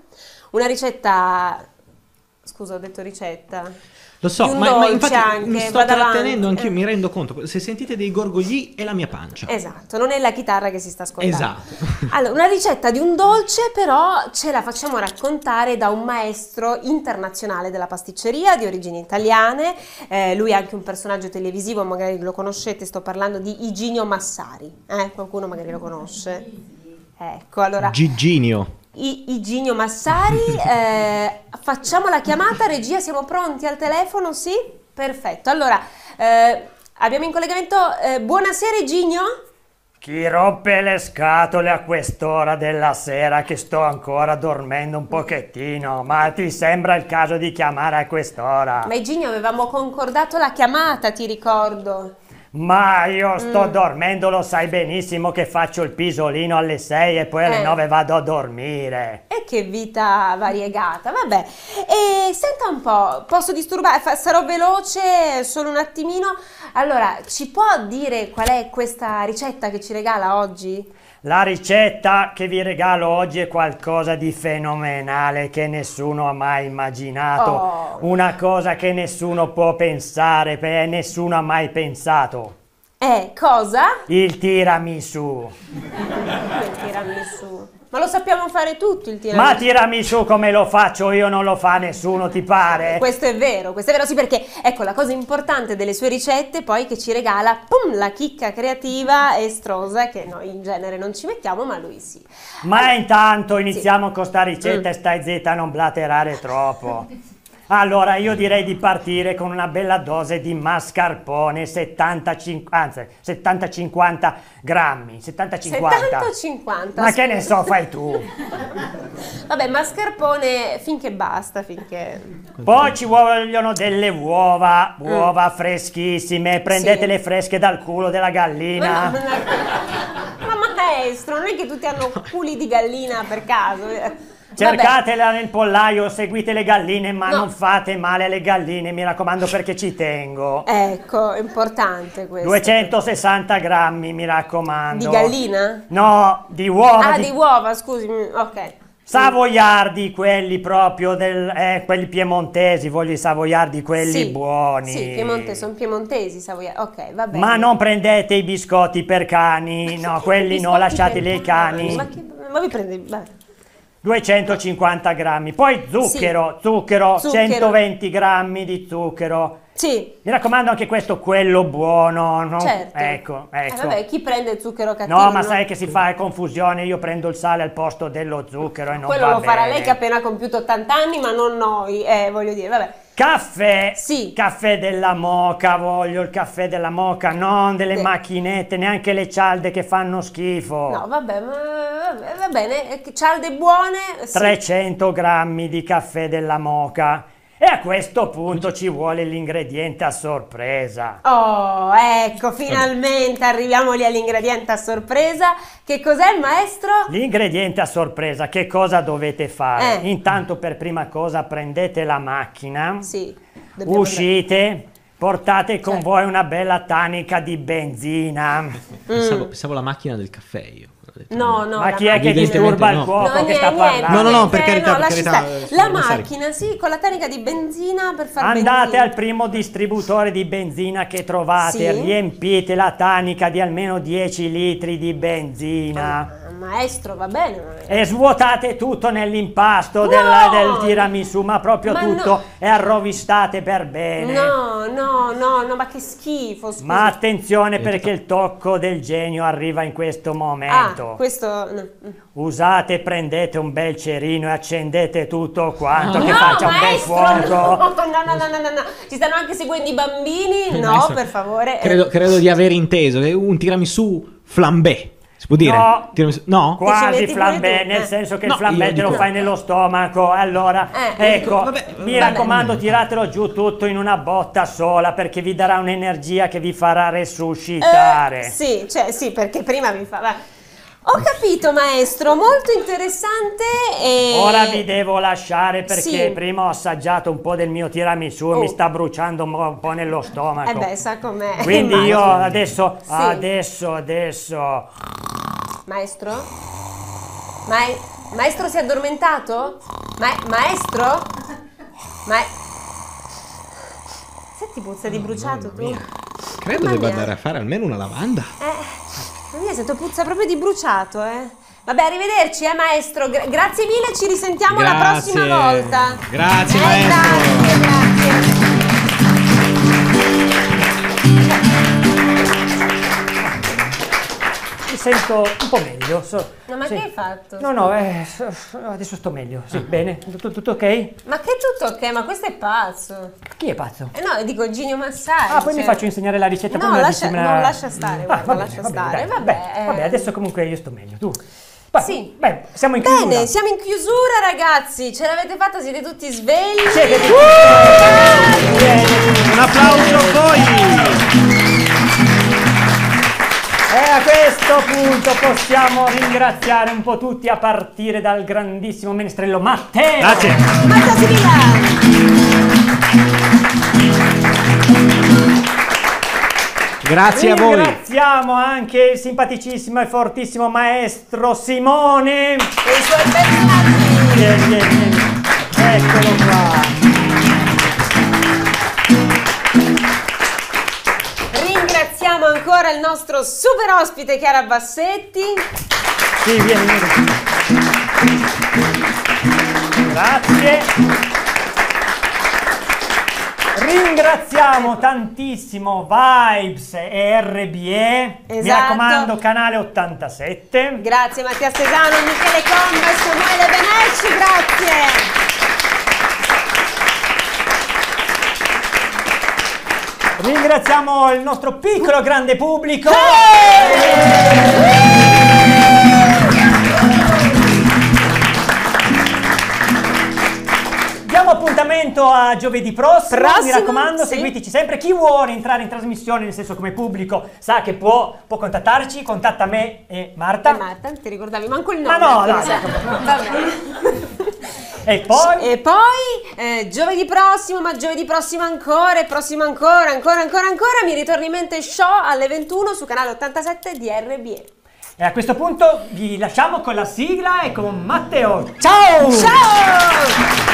Scusa, ho detto ricetta. Lo so, ma infatti anche, mi sto trattenendo anch'io, mi rendo conto. Se sentite dei gorgogli è la mia pancia. Esatto, non è la chitarra che si sta ascoltando. Esatto. Allora, una ricetta di un dolce, però ce la facciamo raccontare da un maestro internazionale della pasticceria di origini italiane. Lui è anche un personaggio televisivo, magari lo conoscete, sto parlando di Iginio Massari. Qualcuno magari lo conosce? Ecco, allora... Giginio. Iginio Massari, facciamo la chiamata, regia, siamo pronti al telefono? Sì? Perfetto, allora abbiamo in collegamento, buonasera Iginio? Chi rompe le scatole a quest'ora della sera che sto ancora dormendo un pochettino, ma ti sembra il caso di chiamare a quest'ora? Ma Iginio, avevamo concordato la chiamata, ti ricordo. Ma io sto dormendo, lo sai benissimo che faccio il pisolino alle 6 e poi alle 9 vado a dormire. E che vita variegata, vabbè. E senta un po', posso disturbare? Sarò veloce, solo un attimino. Allora, ci può dire qual è questa ricetta che ci regala oggi? La ricetta che vi regalo oggi è qualcosa di fenomenale che nessuno ha mai immaginato, una cosa che nessuno può pensare, nessuno ha mai pensato. Cosa? Il tiramisù. Il tiramisù. Ma lo sappiamo fare tutti il tiramisù. Ma tiramisù come lo faccio io non lo fa nessuno, ti pare? Questo è vero, sì, perché ecco la cosa importante delle sue ricette poi che ci regala, pum, la chicca creativa estrosa che noi in genere non ci mettiamo, ma lui sì. Ma intanto iniziamo con sta ricetta e stai zitta, non blaterare troppo. Allora io direi di partire con una bella dose di mascarpone, 70-50 grammi, 70-50. 70-50. Ma che ne so, fai tu. Vabbè, mascarpone finché basta, finché... Poi ci vogliono delle uova freschissime, prendetele fresche dal culo della gallina. Ma maestro, non è che tutti hanno culi di gallina per caso. Cercatela nel pollaio, seguite le galline, ma non fate male alle galline, mi raccomando, perché ci tengo. Ecco, è importante questo. 260 grammi, mi raccomando. Di gallina? No, di uova. Ah, di uova, scusami, ok. Savoiardi, quelli proprio quelli piemontesi, voglio i savoiardi, quelli buoni. Sì, sono piemontesi, savoiardi, ok, va bene. Ma non prendete i biscotti per cani, no, quelli no, lasciateli ai cani. Ma vi prendi... Vabbè. 250 grammi, poi zucchero, 120 grammi di zucchero. Sì. Mi raccomando anche questo, quello buono, no? Certo. Ecco. Vabbè, chi prende il zucchero cattivo? No, ma sai che si fa confusione, io prendo il sale al posto dello zucchero e non quello va lo farà bene. lei che ha appena compiuto 80 anni, ma non noi, voglio dire, vabbè. Caffè, caffè della Moka, voglio il caffè della Moka, non delle macchinette, neanche le cialde che fanno schifo. No, vabbè, ma va bene, cialde buone. 300 grammi di caffè della Moka. E a questo punto ci vuole l'ingrediente a sorpresa. Oh, ecco, finalmente arriviamo lì all'ingrediente a sorpresa. Che cos'è, maestro? L'ingrediente a sorpresa, che cosa dovete fare? Intanto per prima cosa prendete la macchina, uscite, portate con voi una bella tanica di benzina. Pensavo la macchina del caffè io. No, ma chi è che disturba il cuoco che sta parlando? No, per carità, la macchina, con la tanica di benzina per far benzina. Andate al primo distributore di benzina che trovate, riempite la tanica di almeno 10 litri di benzina. Maestro, va bene. E svuotate tutto nell'impasto del tiramisù, ma proprio tutto, e arrovistate per bene. No, ma che schifo, scusa. Ma attenzione, perché il tocco del genio arriva in questo momento. Questo... Usate, prendete un bel cerino e accendete tutto quanto, che faccia un bel fuoco. No. Ci stanno anche seguendo i bambini? No, maestro, per favore. Credo di aver inteso, è un tiramisù flambé. Si può dire? No? Quasi flambé, nel senso che il flambé te lo fai nello stomaco. Allora, ecco, mi raccomando, tiratelo giù tutto in una botta sola, perché vi darà un'energia che vi farà resuscitare. Sì, perché prima mi fa... Ho capito, maestro, molto interessante. Ora vi devo lasciare perché prima ho assaggiato un po' del mio tiramisù e mi sta bruciando un po' nello stomaco. Sa com'è. Quindi io adesso... Maestro? Maestro, si è addormentato? Maestro? Senti, puzza di bruciato tu? Credo debba andare a fare almeno una lavanda. Io sento puzza proprio di bruciato, Vabbè, arrivederci, maestro. Grazie mille, ci risentiamo la prossima volta. Grazie, maestro. Grazie. Mi sento un po' meglio. No, ma che hai fatto? No, adesso sto meglio. Sì, bene. Tutto ok? Ma che tutto ok? Ma questo è pazzo. Chi è pazzo? No, dico Ginio Massari. Poi mi faccio insegnare la ricetta. No, lascia stare. Lascia stare. Vabbè, adesso comunque io sto meglio. Tu? Siamo in chiusura. Bene, siamo in chiusura, ragazzi. Ce l'avete fatta? Siete tutti svegli? Siete tutti un applauso a voi. E a questo punto possiamo ringraziare un po' tutti, a partire dal grandissimo menestrello Matteo. Grazie. Matteo Sibilla. Grazie a voi. Ringraziamo anche il simpaticissimo e fortissimo maestro Simone E i suoi personaggi. Vieni. Eccolo qua. Ringraziamo ancora il nostro super ospite Chiara Bassetti. Sì, vieni. Grazie. Ringraziamo tantissimo Vibes e RBE. Mi Esatto. raccomando, canale 87. Grazie Mattia Stesano, Michele Comba e Samuele Benecci, grazie. Ringraziamo il nostro piccolo grande pubblico. Diamo appuntamento a giovedì prossimo. Mi raccomando, sì. seguiteci sempre. Chi vuole entrare in trasmissione, nel senso come pubblico, sa che può contattarci. Contatta me e Marta. Marta, ti ricordavi manco il nome. Ma no, dai. Vabbè. E poi? Giovedì prossimo, ma giovedì prossimo ancora, e prossimo ancora, mi ritorni in mente show alle 21 su canale 87 di RBE. E a questo punto vi lasciamo con la sigla e con Matteo. Ciao! Ciao!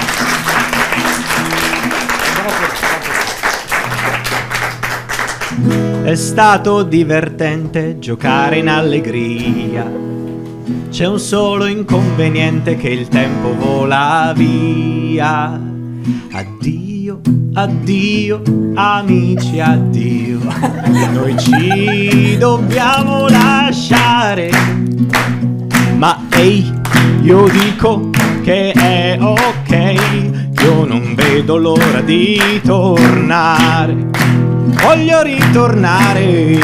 È stato divertente giocare in allegria. C'è un solo inconveniente, che il tempo vola via. Addio, addio, amici, addio. Noi ci dobbiamo lasciare. Ma ehi, io dico che è ok. Io non vedo l'ora di tornare. Voglio ritornare.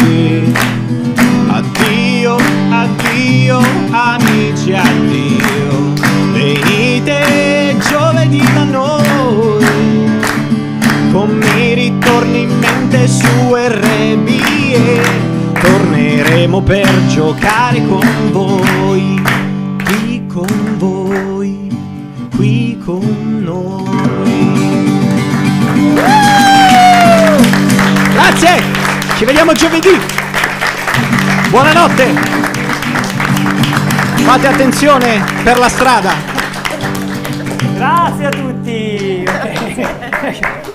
Addio, addio, amici, addio. Venite giovedì da noi. Con me ritorni in mente su RBE. Torneremo per giocare con voi. Qui con voi, qui con noi. Grazie, ci vediamo giovedì. Buonanotte. Fate attenzione per la strada. Grazie a tutti.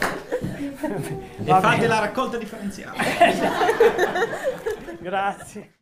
E fate la raccolta differenziale. Grazie.